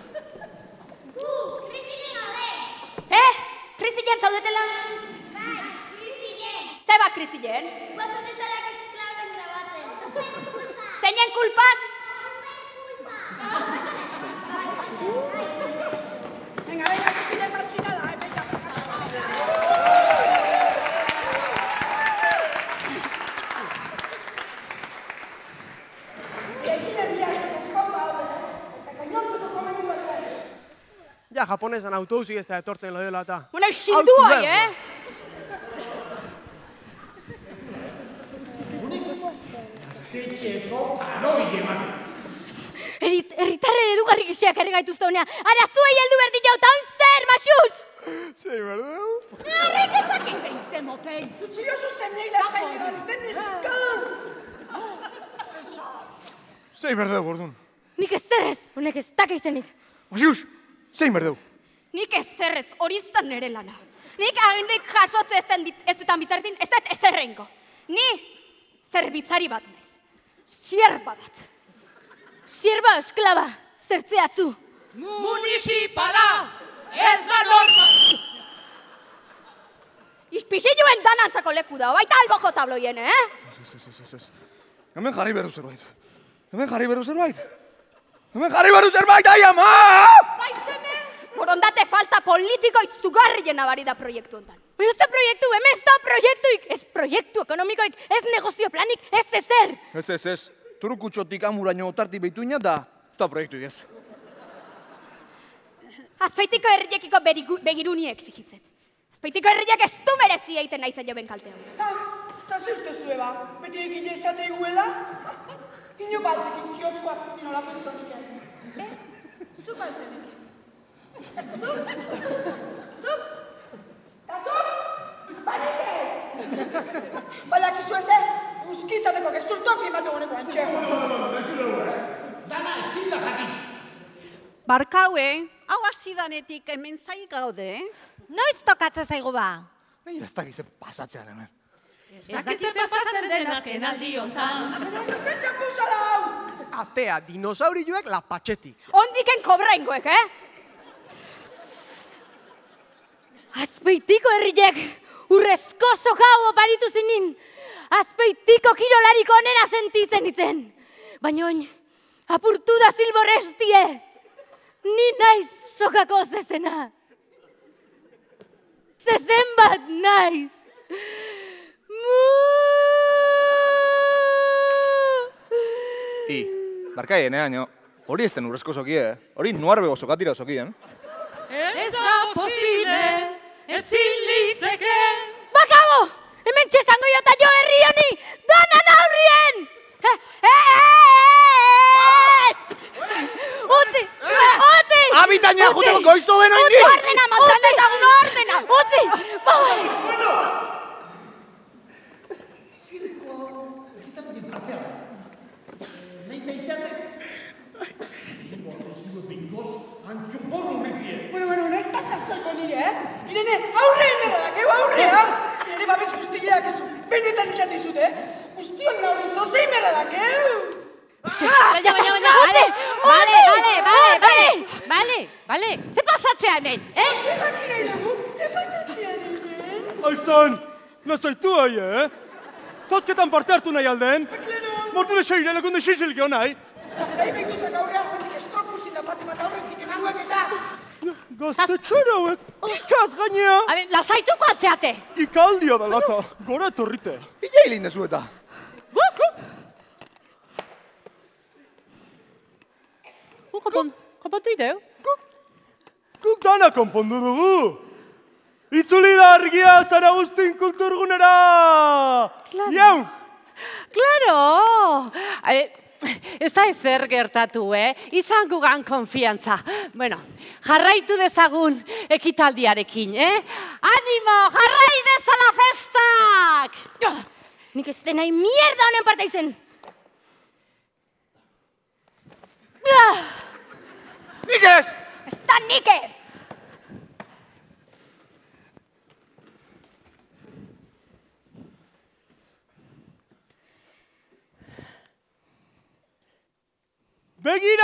Krisilen gaude! Ze? Krisilen zaudetela? Bai, krisilen. Ze bat krisilen? Guazut ez dalak esklabetan grabatzen. Zeinen kulpaz? Venga, txipilen matxina da, venga. Ja, japonesan autobusi ez da etortzen loiola eta. Una xindua, Gaztetxeko arogile ematen. Herritarren edugarri giseak herri gaituzte honean. Ara, zuei heldu berdi jau, eta hon zer, masuz! Zei berdeu? Arrek ezakin behintzen moten. Utsi oso zeneila zain egarten eska! Zei berdeu, gordun. Nik ez zerrez, honek ez daka izenik. Masius, zei berdeu? Nik ez zerrez, hori izan nere lana. Nik aginduik jasotze ez detan bitartin, ez dut ezerrengo. Ni zerbitzari bat naiz. Sierba bat. Sierba esklaba, zertzea zu. Municipala, ez da norma. Ispixiluen danantzako leku da, baita alboko tabloien, Ez. Hemen jarri berdu zerbait. Hemen jarri berdu zerbait, ai ama! Baizeme! Borondate falta politiko izugarrien abari da proiektu hontan. Baina ez da proiektu, hemen ez da proiektuik, ez proiektu ekonomikoik, ez negozio planik, ez ezer. Ez. Turukutxotik amuraino otarti beituina da, ez da proiektu ez. Azpeitiko herriekiko begirunie exigitzen. Azpeitiko herriak ez du merezi egiten nahi zailo ben kalte hau. Eta ze uste zueba, beti egile esate iguela? Ino baltzekin kiosko azpitin olako izonik. Zu baltzenik. Zuk? Ta zuk? Banik ez! Balak izu ez, buskitzateko gezurtok limatu honeko antxe. Dana ezin da jakin. Barkaue, hau hasidanetik hemen zai gaude, Noiz tokatza zaigu ba? Baina ez dakize pasatzean hemen. Ez dakize pasatzen den azken aldi hontan. Baina zer txapuza da hau! Atea, dinosaurioek lapatxetik. Ondiken kobraingoek, Azpeitiko herriek urrezko sokau oparitu zinin. Azpeitiko kirolariko onena sentitzen itzen. Baina oin, apurtu da zilborrestie. Ni naiz sokako zezena. Zezen bat naiz. Barkaien, hori ez den urrezko sokie, hori nuarbego sokatira sokien. Ez da posible, ezin liteke. Bakabo! Hemen txesango jo eta jo herri honi! Danan aurrien! Ez! Utzi! Utzi! Abitaina juteko goizo den oindik! Utzi ordena, matan ezagun ordena! Utzi! Favor! Zirko, egitapen partea. Nahi izate? Bingoz, antxuporro urrizie. Bueno, ez da kasako nire, Irene, aurreen berra dakeu, aurrea! Irene babes guztileak ez benetan izate izute, guztion nauri zozein berra dakeu! Bale, ze pasatzea hemen, Zer nahi dugu, ze pasatzea hemen? Aizan, lasaitu ahi, Zozketan parte hartu nahi alden? Mortune seire lagunde xixilge honai. Gai behituzak aurrea, horretik estropuzin da bat aurretik emangoak eta... Gaztetxera hauek, ikaz gainea. Lasaituko atzeate. Ikaldia da lata, gora etorrite. Bila hilin dezu eta. Konpontu ideu? Guk dana konpondu dugu. Itzuli da argia San Agustin kulturgunera! Jau! Claro! Ez da ezer gertatu, Izan gugan konfiantza. Bueno, jarraitu dezagun ekitaldiarekin, Animo, jarrai dezala festak! Nik ez denai mierda honen parte izen. Nik ez! Ez da nike!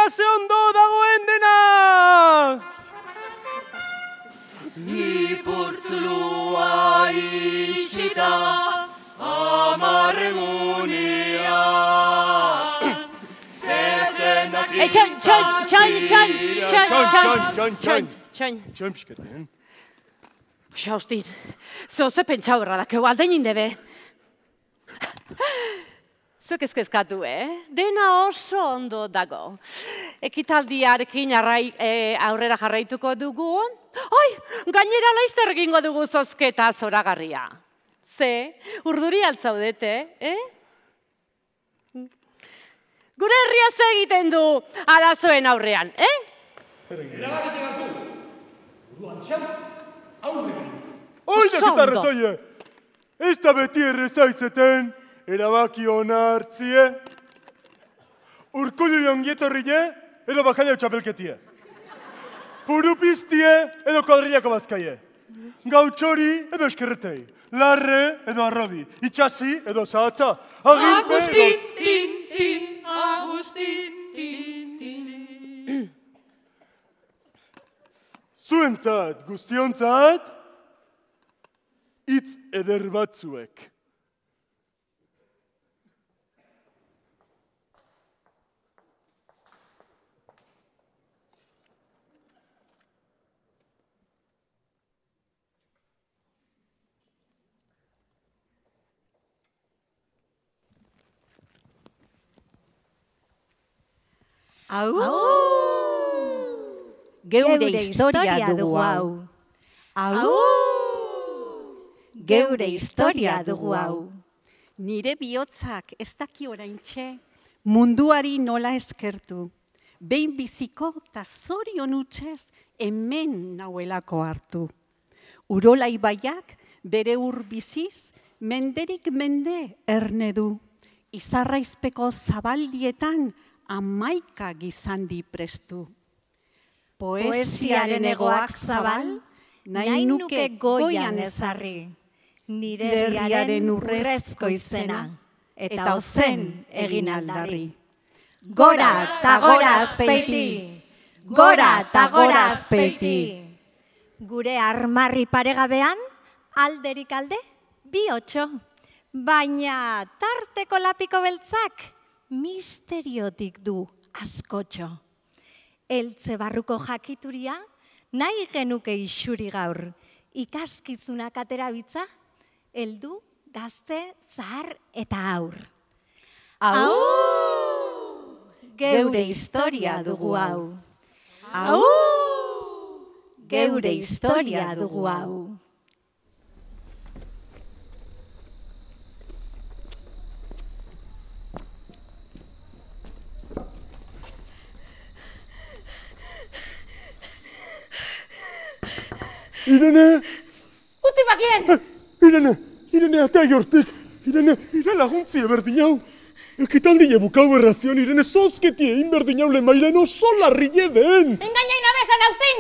Begira ze ondo dagoen dena! Ipurtzulua itxita, amarregunean. Txoin pixketen. Xaustin, ze pentsau erradakeu aldein indebe. Zuk ezkezkatu, Dena oso ondo dago. Ekitaldiarekin aurrera jarraituko dugu. Gainera laizter egingo dugu zozketa zoragarria. Ze, urduri altzaudete, Gure herria ze egiten du arazoen aurrean, Erabakite gartu. Buruan txau, aurrean. Oinak eta arrazoie! Ez da beti errezaizeten, erabaki hona hartzie. Urkullu jongietorrie, edo bakaila txapelketie. Purupiztie, edo kuadrillako bazkaie. Gautxori, edo eskerretei. Larre, edo arrobi. Itxasi, edo zahatza. Agustin, tin, tin. Agustin, tin, tin. Zuentzat, guztiontzat, hitz eder batzuek. Geure historia dugu hau. Geure historia dugu hau. Nire bihotzak ez daki oraintxe munduari nola eskertu. Behin biziko eta zorion utzez hemen nauelako hartu. Urola ibaiak bere biziz menderik mende erne du. Izarraizpeko zabaldietan 11 gizandi prestu. Poesiaren egoak zabal, nahi nuke goian ezarri. Nire herriaren urrezko izena, eta ozen egin aldarri. Gora ta gora Azpeiti! Gora ta gora Azpeiti! Gure armarri paregabean, alderik alde, 2 Baina tarteko lapiko beltzak, misteriotik du askotxo. Eltze barruko jakituria, nahi genuke isuri gaur. Ikaskizunak atera bitza, heldu, gazte, zahar eta aur. Geure historia dugu hau. Geure historia dugu hau. Irene! Utzi bakien! Irene, atea jortik! Irene laguntzi eberdin hau! Ekitaldile bukau errazion, Irene zozketie egin berdin hau lemailen oso larrile den! Engainain abesan, Austin!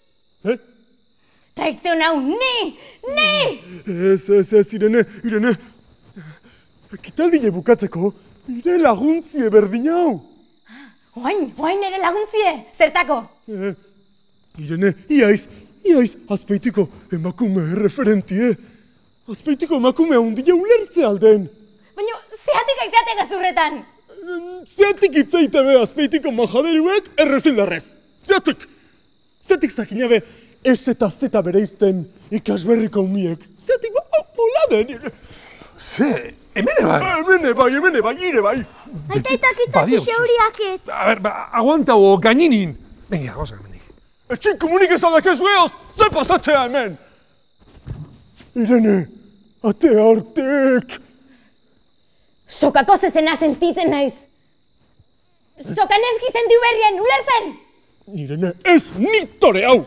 Traizion hau, ni! Ez, Irene! Ekitaldile bukatzeko, nire laguntzi eberdin hau! Oain ere laguntzie, zertako? Irene, iaiz, Azpeitiko emakume referentie. Azpeitiko emakume handia ulertze alden. Baina, zehatik aizeatek azurretan? Zehatik itzaite be Azpeitiko majaderuek errezindarrez. Zehatik zakinabe ez eta zeta bereizten ikasberriko umiek. Zehatik hola den. Emene bai. Emene bai. Aitaitak iztatxe huriaket. A ver, aguanta o gaininin. Venga, vamos a gamendik. Etxin komunik ez aldak ez lehoz, ze pasatzea hemen. Irene, atea hortek. Sokako zezena sentitzen naiz. Sokan eski zentiu berrien, ulertzen? Irene, ez nitore hau.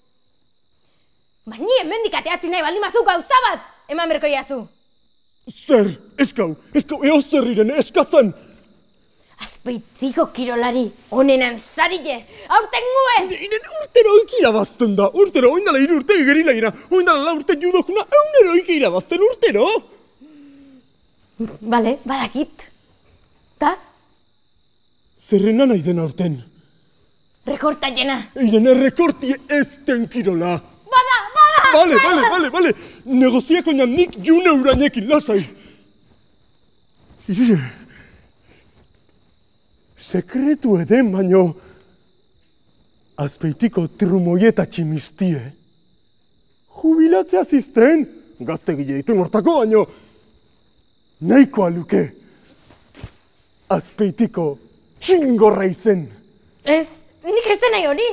Ni hemendik ateatzi nahi baldimazuk gauza bat, eman berko iazu. Zer, eskau, eozer Irene, eskazan. Azpeitiko kirolari, onenan sarile, aurten guen! Irene, urtero oiki irabazten da, urtero, oindala 3 urte gerilaina, oindala 4 urte judokuna, eunero oiki irabazten urtero. Bale, badakit. Ta? Zerrena nahi den aurten, Rekortaiena. Irene, rekorti ez tenkirola. Bada! Bale. Negoziako nik june urainekin, lasai. Irene, sekretu eden baino, Azpeitiko trumoieta tximistie. Jubilatzea zizten, gazte gile ditu nortako baino, nahikoa luke. Azpeitiko txingorra izen. Ez, nik ez nahi hori.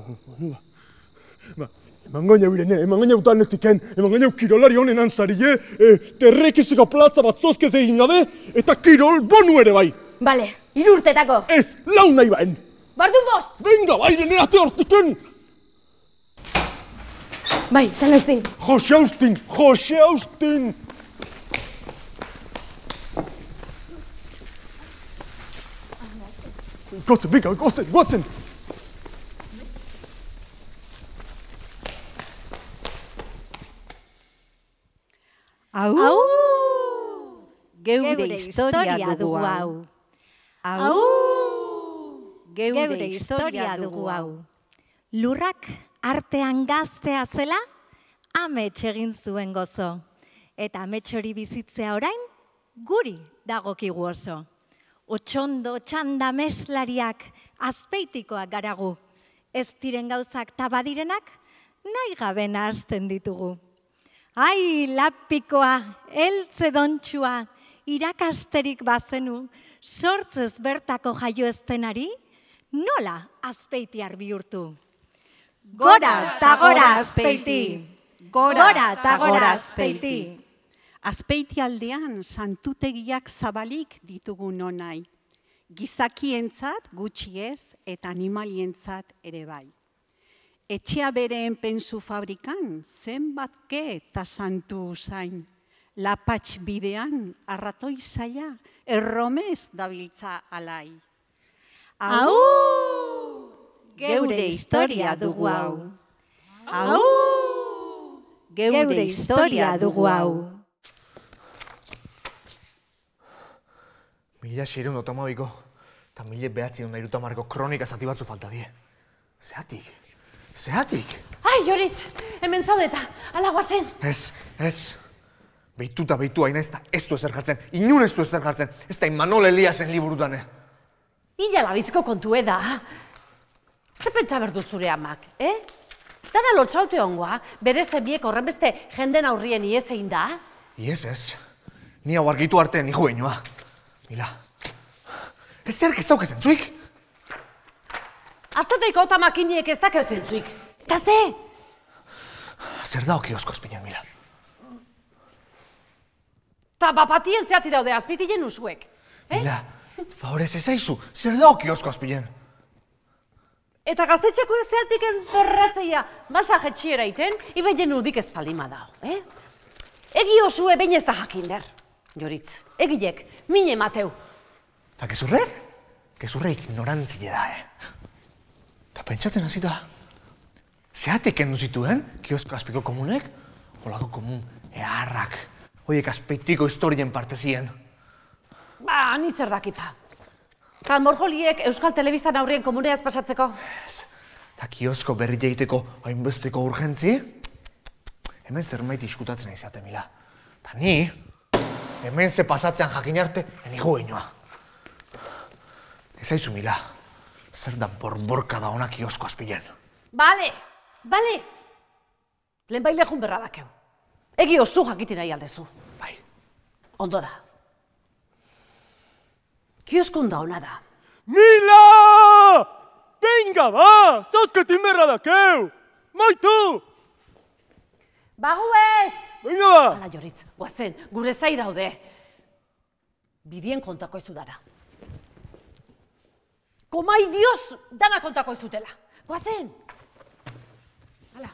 Eman gaina Irene, eman gaina udaneziken, eman gaina kirolari honen anzarie, terrekiziko plaza bat zozkete egin gabe, eta kirol bonu ere bai. Bale, 3 urtetako. Ez, 4 nahi baen. Bardun 5. Venga, bai, Irene, ate hortiken. Bai, San Austin. Jose Austin. Gozen, venga, gozen. Hau, geure historia dugu hau. Hau, geure historia dugu hau. Lurrak artean gaztea zela, amets egin zuen gozo. Eta amets hori bizitzea orain, guri dagokigu oso. Otsondo, txanda, meslariak, azpeitikoak garagu. Ez diren gauzak tabadirenak, nahi gabe nahasten ditugu. Ai, lapikoa, eltze dontxua, irakasterik bazenu, sortzez bertako jaio eztenari, nola azpeitiar bihurtu? Gora eta gora Azpeiti! Gora eta gora Azpeiti! Azpeitialdean santutegiak zabalik ditugu nonai. Gizakientzat gutxiez eta animalientzat ere bai. Etxea bereen pensu fabrikan zenbatke eta santu usain. Lapatx bidean arratoi zaila erromez dabiltza alai. Hau, geure historia dugu hau. Hau, geure historia dugu hau. 1612ko eta 1930ko kronika zati batzu falta die. Zehatik? Ai, Joritz, hemen zaudeta, alagoa zen. Ez. Beituta haina ez da ez du ezer jartzen, inun ez du ezer jartzen, ez da Imanol Eliasen liburutan. Ila labizko kontu da. Ze pentsa berdu zure amak, Dara lotxaute ongoa, bere zebiek horren beste jenden aurrien iesein da? Ies ez. Ni hau argitu arte nijo inoa. Mila, ez zerk ez dauke zentzuik? Astoteiko eta makiniek ez dakeo zentzuik. Eta ze? Zer da okiosko azpinean, Mila? Ta bapatien zeati daude azpitien usuek. Mila, favorez ez aizu, zer da okiosko azpinean? Eta gaztetxeko zeatiken berratzeia balsa jetxiera iten, ibeien urdik ez palima dao, Egi osue behin ez da jakinder, Joritz. Egilek, mine mateu. Ta gezurrer? Gezurre ignorantzile da, Ta pentsatzen hasi da, zehatek kendu zituen, kiosko azpiko komunek, holako komun eharrak, horiek Azpeitiko historien parte ziren. Ba, ni zer dakita. Ta morjoliek Euskal Telebistan aurrien komuneaz pasatzeko? Ez, ta kiosko berri egiteko hainbesteko urgentzi, hemen zerbait iskutatzen aizate, Mila. Ta ni, hemen ze pasatzean jakin arte, enigo inoa. Ez aizu, Mila. Zer da borborka da ona kiosko azpilen. Bale. Lehen bai lehun berra dakeu. Egi oso jakitin nahi aldezu. Bai. Ondo da. Kioskun da ona da. Mila! Venga, ba! Zauzketin berra dakeu! Maitu! Bagu ez! Venga, ba! Hala, Joritz, guazen, gure zai daude. Bidien kontako ez dara. Komai Dios dana kontako ez dutela. Guazen! Hala.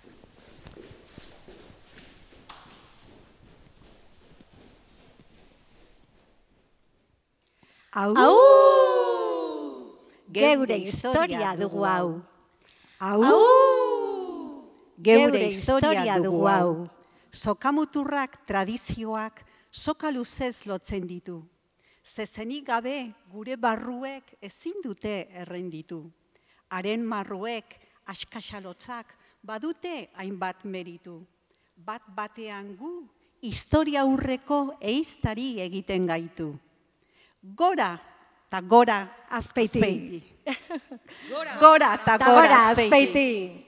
Hau! Geure historia dugu hau. Hau! Geure historia dugu hau. Sokamuturrak tradizioak soka luzez lotzen ditu. Zezenik gabe gure barruek ezin dute errenditu. Haren marruek, askaxalotzak, badute hainbat meritu. Bat-batean gu, historia aurreko eiztari egiten gaitu. Gora, ta gora, Azpeiti. Gora, ta gora, Azpeiti.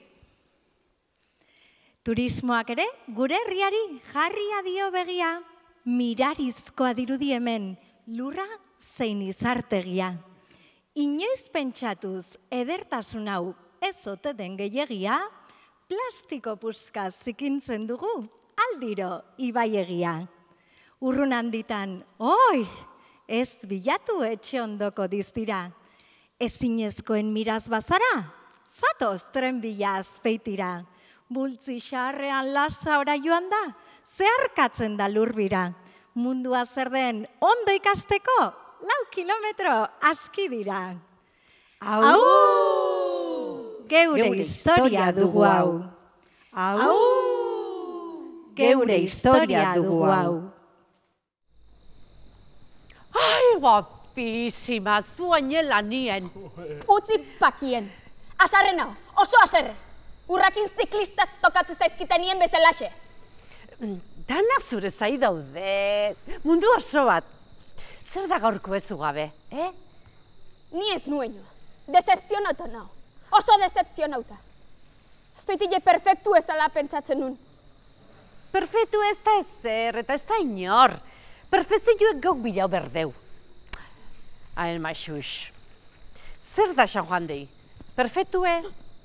Turismoak ere, gure herriari jarria dio begia, mirarizkoa dirudi hemen, lurra zein izartegia. Inoiz pentsatuz edertasun hau ez ote den gehiagia, plastiko puska zikintzen dugu, aldiro ibaiegia. Urrun handitan, oi, ez bilatu etxe ondoko diztira. Ezinezkoen miraz bazara, zatoz trenbila Azpeitira. Bultzi xarrean lasa ora joan da, zeharkatzen da lurbira. Mundua zer den ondo ikasteko, 4 kilometro aski dira. Au! Geure historia dugu hau. Au! Geure historia dugu hau. Ai, guapísima, zuainela nien. Utzi pakien. Asarren hau, oso aserre. Urrakin ziklistak tokatzen zaizkitenien bezalaxe. Danak zure zai daude. Mundu oso bat. Zer da gaurko ezu gabe, Ni ez nueño. Decepzionauta nao. Oso decepzionauta. Azpeitile perfektu ezala pentsatzen nun. Perfektu ez da ezer, eta ez da inor. Perfezioek gauk bilau berdeu. Haen maixux. Zer da San Juan dei? Perfektue?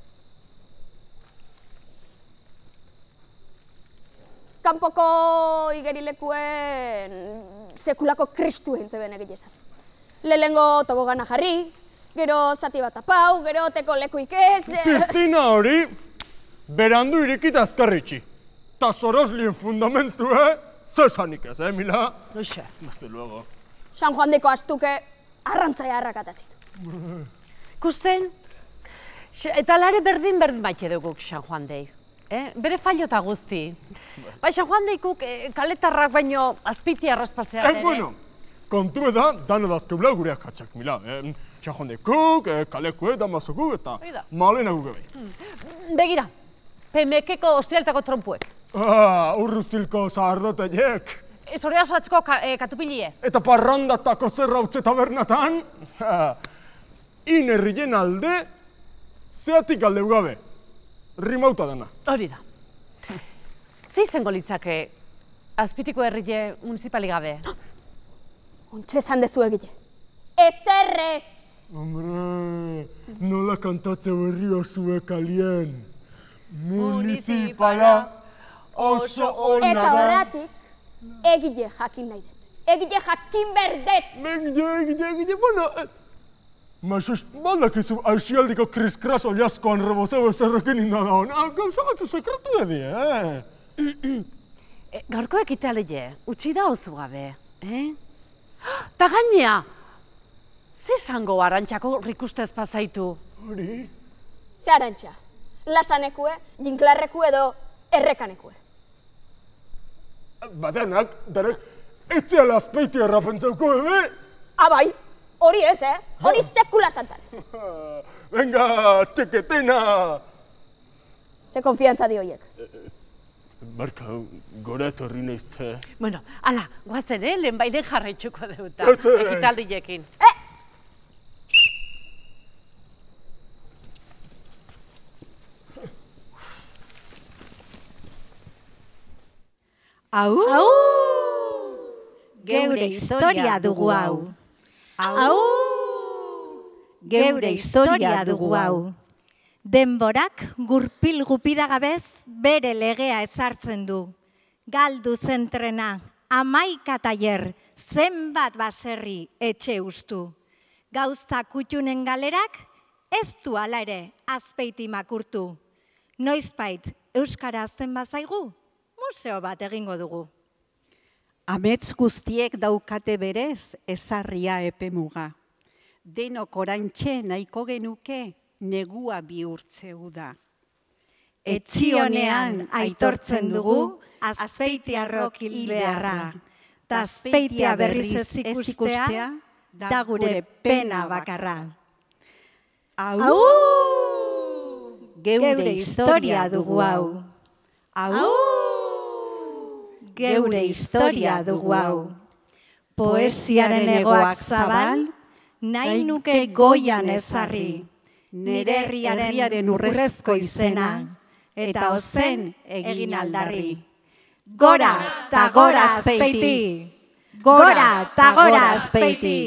Kanpoko igerilekuen sekulako kristuen zeben egilezan. Lehengo tobogana jarri, gero zati bat apau, gero teko lekuik ez... Piztina hori, berandu irikita azkarritxi. Ta Soroslien fundamentu, zesanik ez, Mila? Oxe. Desde luego. San Juan deko astuke arrantzaia harrakatatzik. Kusten, eta lare berdin maite duguk San Juan dei. Bere fallota guzti. Bai, San Juan deikuk kaletarrak baino Azpeiti arraspazean ere. Bueno, kontu da, dano dazkeula gureak hatxak, Mila. San Juan deikuk, kalekue, damazukuk eta malena guge bai. Begira, PMK-ko ostrialtako trompuek. Urruzilko zahardotaiek. Zorea zoatzko katupilie. Eta parrandatako zerrautze tabernatan, inerrien alde, zeatik aldeu gabe. Rimauta dana. Hori da. Zeizengo litzake Azpeitiko herrile municipali gabe? Ontsa esan dezu egile. Ezerrez! Hombre, nola kantatzeu herri zuek alien. Municipala oso ona da. Eta horratik, egile jakin nahi dut. Egile jakin berdet! Egile, bueno... Maixos, baldakizu aixialdiko kriskras oliazkoan rebozeu ezerrekin indana hon. Gauza batzu sekretu edi, Gaurko ekitaleie, utzi da oso gabe, Ta gainea, ze zango arantxako rikustez pasaitu? Hori? Ze arantxa? Lasanekue, jinklarrekue edo errekanekue. Badenak, etxeala Azpeiti errapentzauko ebe? Abai! Hori ez, Hori sekula santanez. Venga, txeketena! Ze konfiantza di horiek. Barka, gora etorri nahizte. Bueno, ala, guazen, lehen baiden jarraitzuko deuta. Ekitaldiekin. Au! Geure historia dugu hau. Au! Geure historia dugu hau. Denborak gurpil gupidagabez bere legea ezartzen du. Galdu zentrena, 11 tailer, zenbat baserri etxe ustu. Gauza kutxunen galerak ez du ala ere Azpeiti makurtu. Noizbait euskara azten bazaigu, museo bat egingo dugu. Amets guztiek daukate berez ezarria epemuga. Denok oraintxe nahiko genuke negua bihurtzeu da. Etxionean aitortzen dugu Azpeitiarrok hil beharra. Ta Azpeitia berriz ez ikustea da gure pena bakarra. Hau! Geure historia dugu hau. Hau! Geure historia dugu hau. Poesiaren egoak zabal, nahi nuke goian ezarri. Nire herriaren urrezko izena, eta ozen egin aldarri. Gora ta gora Azpeiti! Gora ta gora Azpeiti!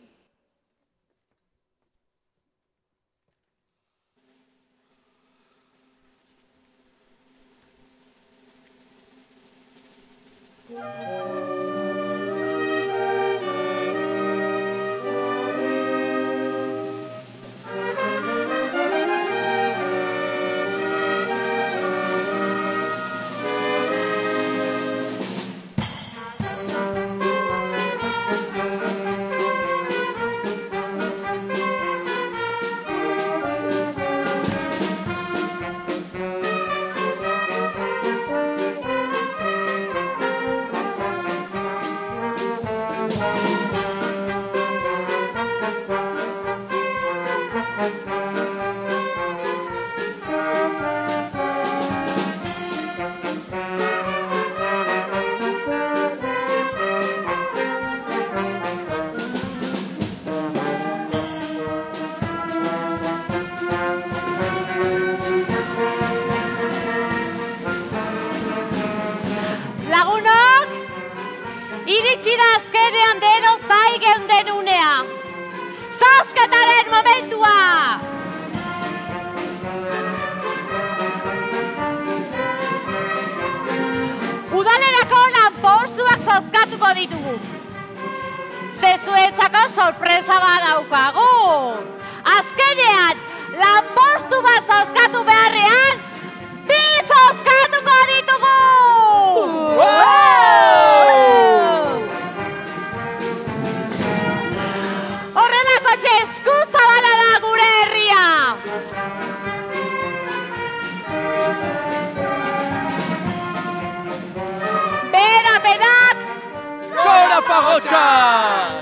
Iritsi da azkenean deno zai geunden unea. Zozketaren momentua! Udalerako lanpostuak zozkatuko ditugu. Zezuentzako sorpresa bat daukagu. Azkenean, lanpostu bat zozkatu beharrean, bi zozkatuko ditugu! Horrelako txeskutza bala da gure herria! Berak! Gora pagotxak!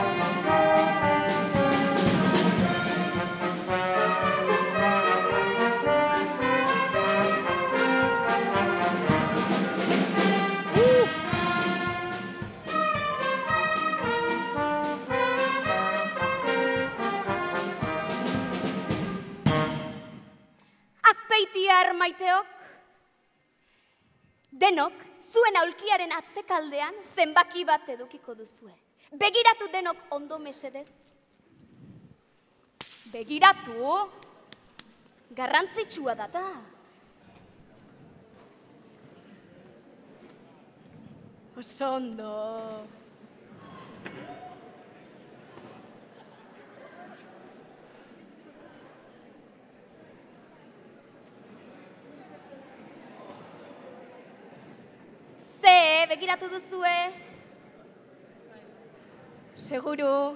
Azpeitiar maiteok, denok, zuen aulkiaren atzekaldean zenbaki bat edukiko duzue. Begiratu denok ondo mesedez. Begiratu, garrantzitsua data. Oso ondo. Begiratu duzue? Seguru?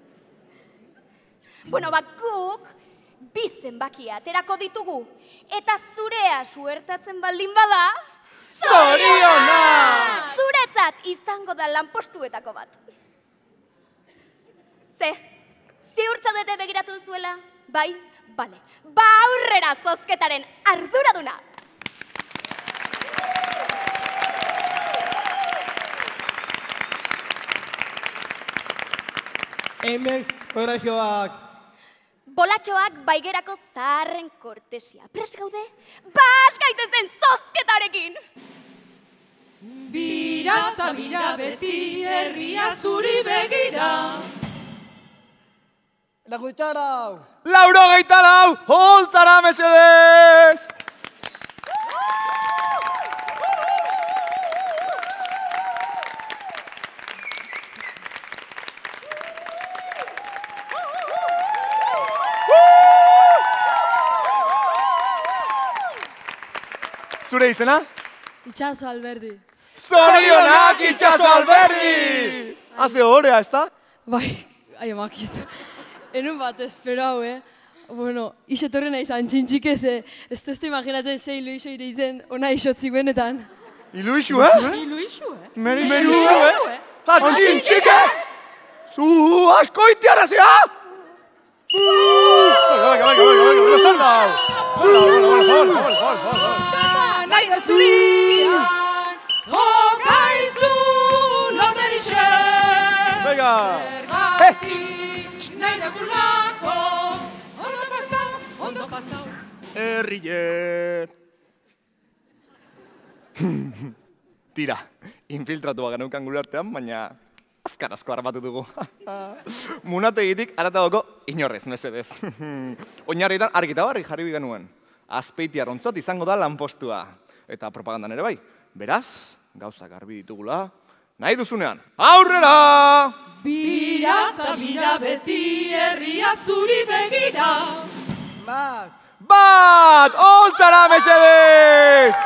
Bueno, guk bi zenbakia aterako ditugu. Eta zurea suertatzen baldin bada... Zorionak! Zuretzat izango da lanpostuetako bat. Ziurtzaudete begiratu duzuela? Bai? Bale. Ba aurrera zozketaren arduraduna! Hemen, kolegioak. Bolatxoak baigerako zaharren kortesia. Prest gaude? Bat gaitezen zozketarekin! Bira eta bira beti herria zuri begira. Laguitarau! Lauro gaitarau! Holtzara mesedez! Zure izena? Itxaso Alberdi. Zorionak Itxaso Alberdi! Haze horea, ez da? Bai, ahi emakiztu. Enun bat esperau, Bueno, isetorren nahi zan txintxik ez testu imaginatzen ze iluixo iteiten ona isotzik benetan. Iluixo, Iluixo, Meriluixo, Txintxike! Zu asko itiarazia! Venga, zer da hau? Nahi da zurian, jokaizu loterixe. Venga. Zergatik nahi da gulako, ondo pasau. Herrie. Tira, infiltratua geneukan gure artean, baina azkar asko armatu dugu. Munategitik aratagoko inorrez, mesedez. Oinarrietan argita barri jarri genuen. Azpeitiar ontzat izango da lanpostua. Eta propagandan ere bai. Beraz, gauzak garbi ditugula. Nahi duzunean, aurrera! Bira eta bira beti herria zuri begira. Bat! Holtzara, mesedez!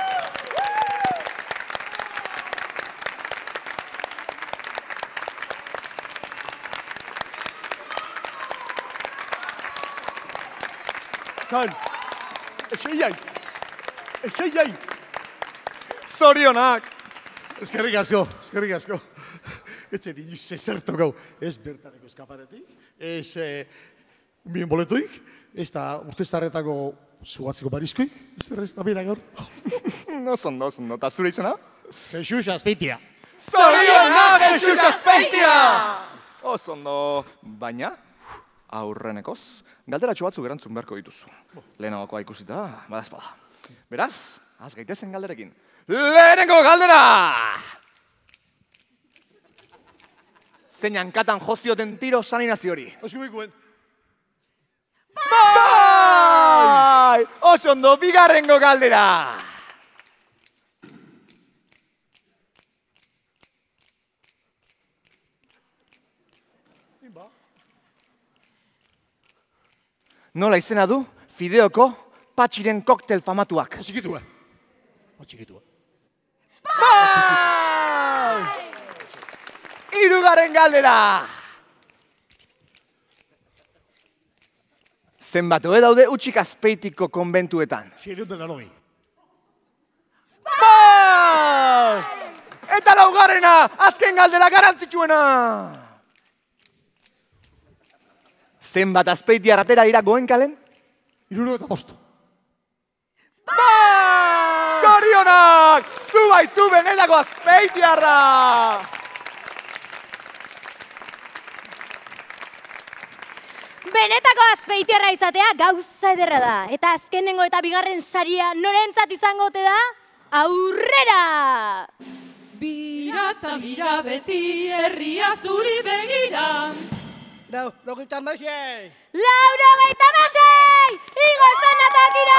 Eseiai! Zorionak! Eskerrik asko. Etxe dinuz zezerto gau. Ez bertaneko eskaparetik, ez bien boletoik, ez da urteztarretako zugatzeko barizkoik, ez da bera gaur. Oso ondo, eta zure izena? Jesus Azpeitia. Zorionak, Jesus Azpeitia! Oso ondo, baina, aurrenekoz, galderatxo batzuk erantzun beharko dituzu. Lehenagokoa ikusita, badazpada. Beraz, az gaitezen galderekin. Lehenengo galdera! Zein hankatan jozioten tiro saninaziori? Oskubikuen. Bai! Oso ondo, bigarrengo galdera! Nola izena du Fideoko Patxiren koktel famatuak? Atxikitua. Bai! Hirugarren galdera! Zenbat ohe daude utxik Azpeitiko konbentuetan? 690. Bai! Eta laugarrena, azken galdera garantzitsuena! Zenbat Azpeitiar atera dira Goenkalen? 75. Bai! Zorionak! Zu baizu benetako Azpeitiarra! Benetako Azpeitiarra izatea gauza ederra da. Eta azkenengo eta bigarren saria norentzat izango ote da? Aurrera! Bira eta bira beti herria zuri begira. Laurogeita hamasei! Laurogeita hamasei! Igo eszenatakira!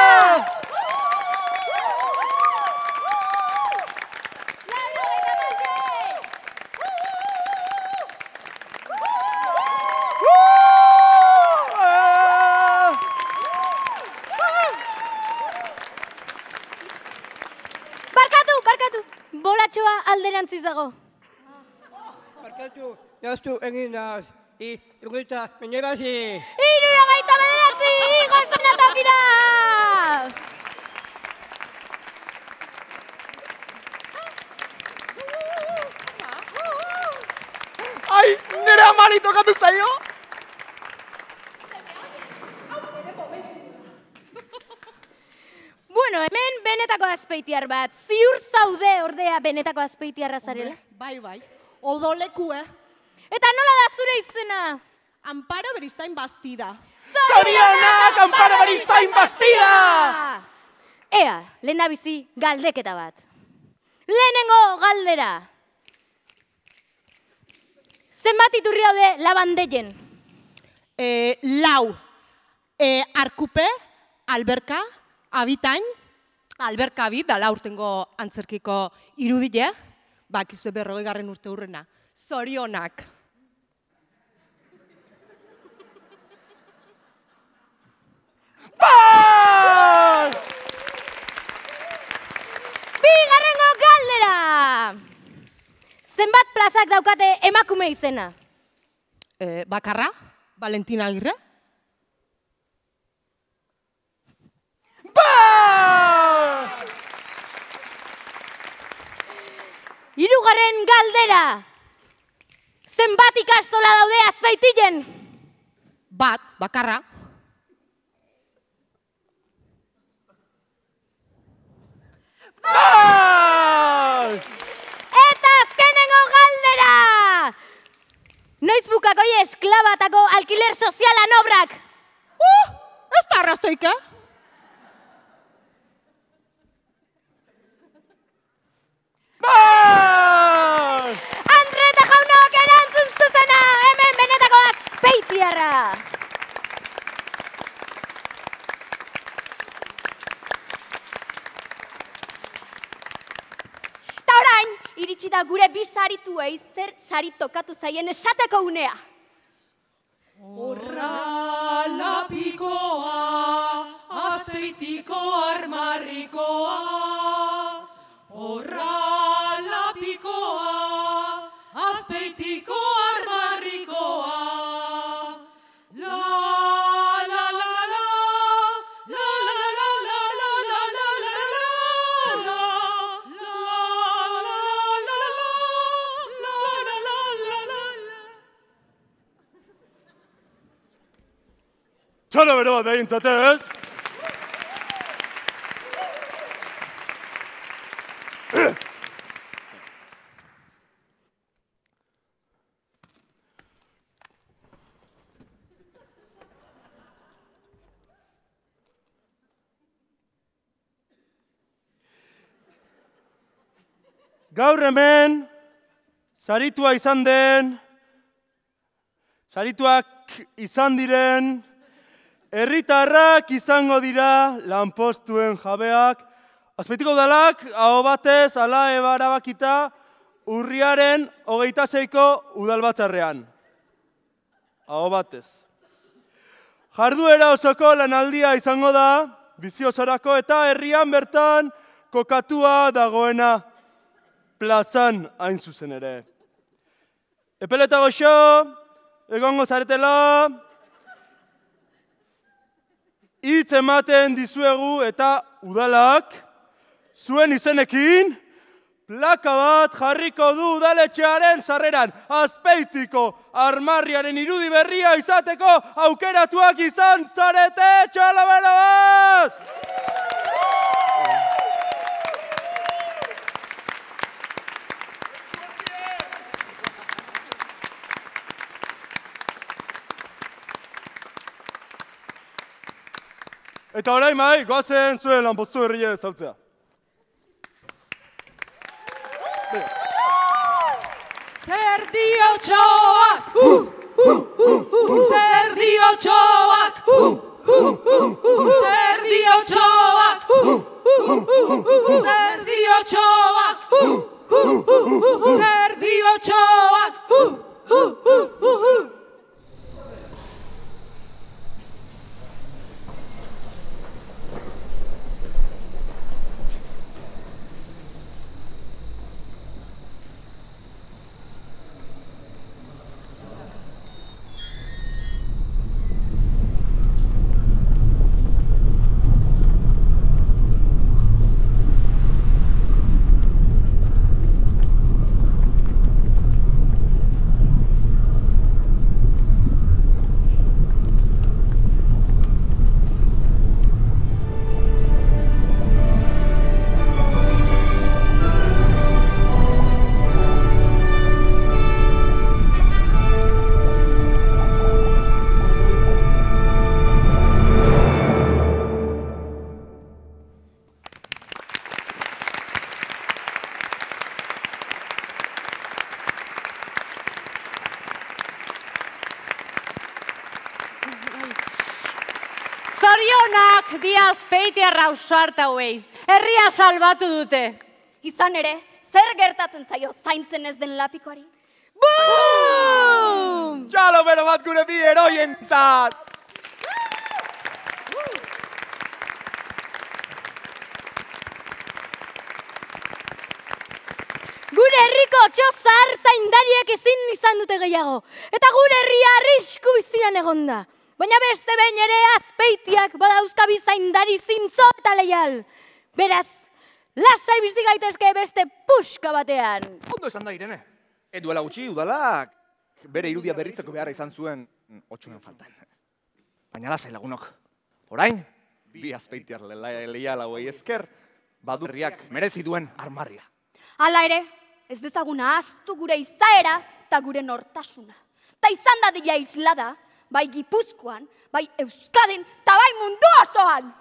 Barkatu! Bolatxoa alderantziz dago. Barkatu, jaztu egin naz. Irugaita, menerazi! Irurogeita bederatzi! Igo eszenatakira! Ai, nire amari tokatu zaio! Bueno, hemen benetako Azpeitiar bat. Ziur zaude ordea benetako Azpeitiarra zarela? Bai. Odoleku, Eta nola da zure izena? Amparo Beristain Bastida. Zorionak, Amparo Beristain Bastida! Ea, lehendabizi galdeketa bat. Lehenengo galdera. Zenbat iturri daude Labandeien? Lau. Arkupe, Alberka, Abitain. Alberka Abit, dala urtengo antzerkiko irudile. Bakizue 40. urte hurrena. Zorionak. Bai! Bigarrengo galdera! Zenbat plazak daukate emakume izena? Bakarra, Valentina Agirre. Bai! Hirugarren galdera! Zenbat ikastola daude Azpeitilen? bat, bakarra. Eta azkenengo galdera! Noiz bukako esklabatako alkiler sozialan obrak? Ez da arrastoik, Andre eta jaunok erantzun zuzena, hemen benetako Azpeitiarra! Eta orain, iritsi da gure bi sarituei zer sari tokatu zaien esateko unea. Horra lapikoa, Azpeitiko armarrikoa. Horra lapikoa, Azpeitiko armarrikoa. La la la la la, la la la la la la la la la la la la. Txalo bero bat behintzate, ez? Gaur hemen, sarituak izan diren, herritarrak izango dira lanpostuen jabeak. Azpeitiko udalak, aho batez, ala erabakita, urriaren 26ko udalbatzarrean. Aho batez. Jarduera osoko lanaldia izango da, bizi osorako eta herrian bertan kokatua dagoena plazan hain zuzen ere. Epeleta goxo, egongo zaretela, hitz ematen dizuegu eta udalak, zuen izenekin, plaka bat jarriko du udaletxearen sarreran, Azpeitiko armarriaren irudi berria izateko aukeratuak izan zarete, txalabero bat! Eta orain mai, goazen zuen lanpostu herria ezautzea. Zer diotxoak, zer diotxoak, zer diotxoak, zer diotxoak, zer diotxoak. Zorionak bi Azpeitiarra ausarta hauei. Herria salbatu dute. Izan ere, zer gertatzen zaio zaintzen ez den lapikoari? Bum! Txalo bero bat gure bi heroientzat! Gure herriko txozar zaindariek ezin izan dute gehiago. Eta gure herria arrisku bizian egonda. Baina beste behin ere Azpeitiak badauzkabi zaindari zintzo eta leial. Beraz, lasai bizi gaitezke beste puska batean. Ondo esan da, Irene. Duela gutxi udalak bere irudia berritzeko beharra izan zuen otxunen faltan. Baina lasai lagunok. Orain, bi Azpeitiar leiala hauei esker, badu herriak merezi duen armarria. Hala ere, ez dezagun ahaztu gure izaera eta gure nortasuna. Ta izan dadila islada, bai Gipuzkoan, bai Euskadin, eta bai mundu osoan!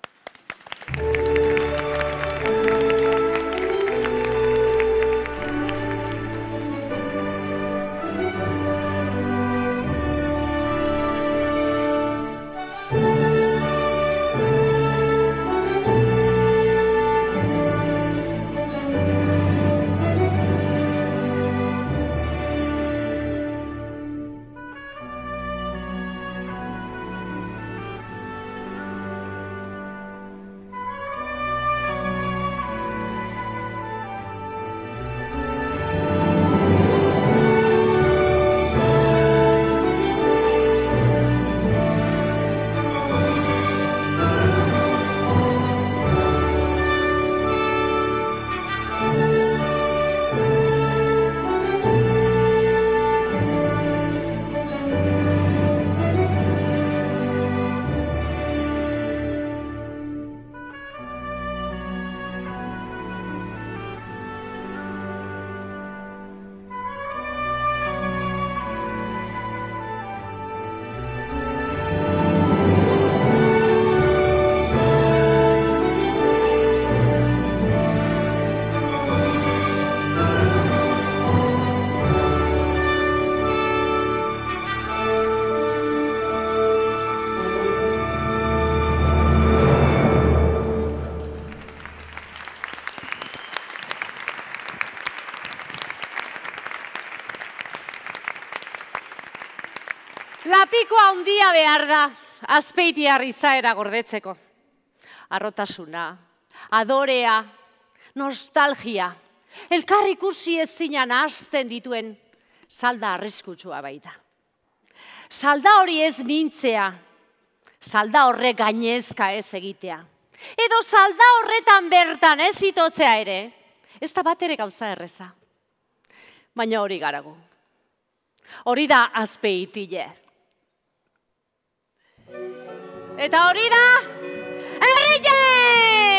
Lapikoa handia behar da, Azpeitiar izaera gordetzeko. Arrotasuna, adorea, nostalgia, elkar ikusi ezinan hasten dituen salda arriskutsua baita. Salda hori ez mintzea, salda horrek gainezka ez egitea. Edo salda horretan bertan ez itotzea ere, ez da bat ere gauza erreza. Baina hori garago. Hori da Azpeitile. Eta hori da, herrile!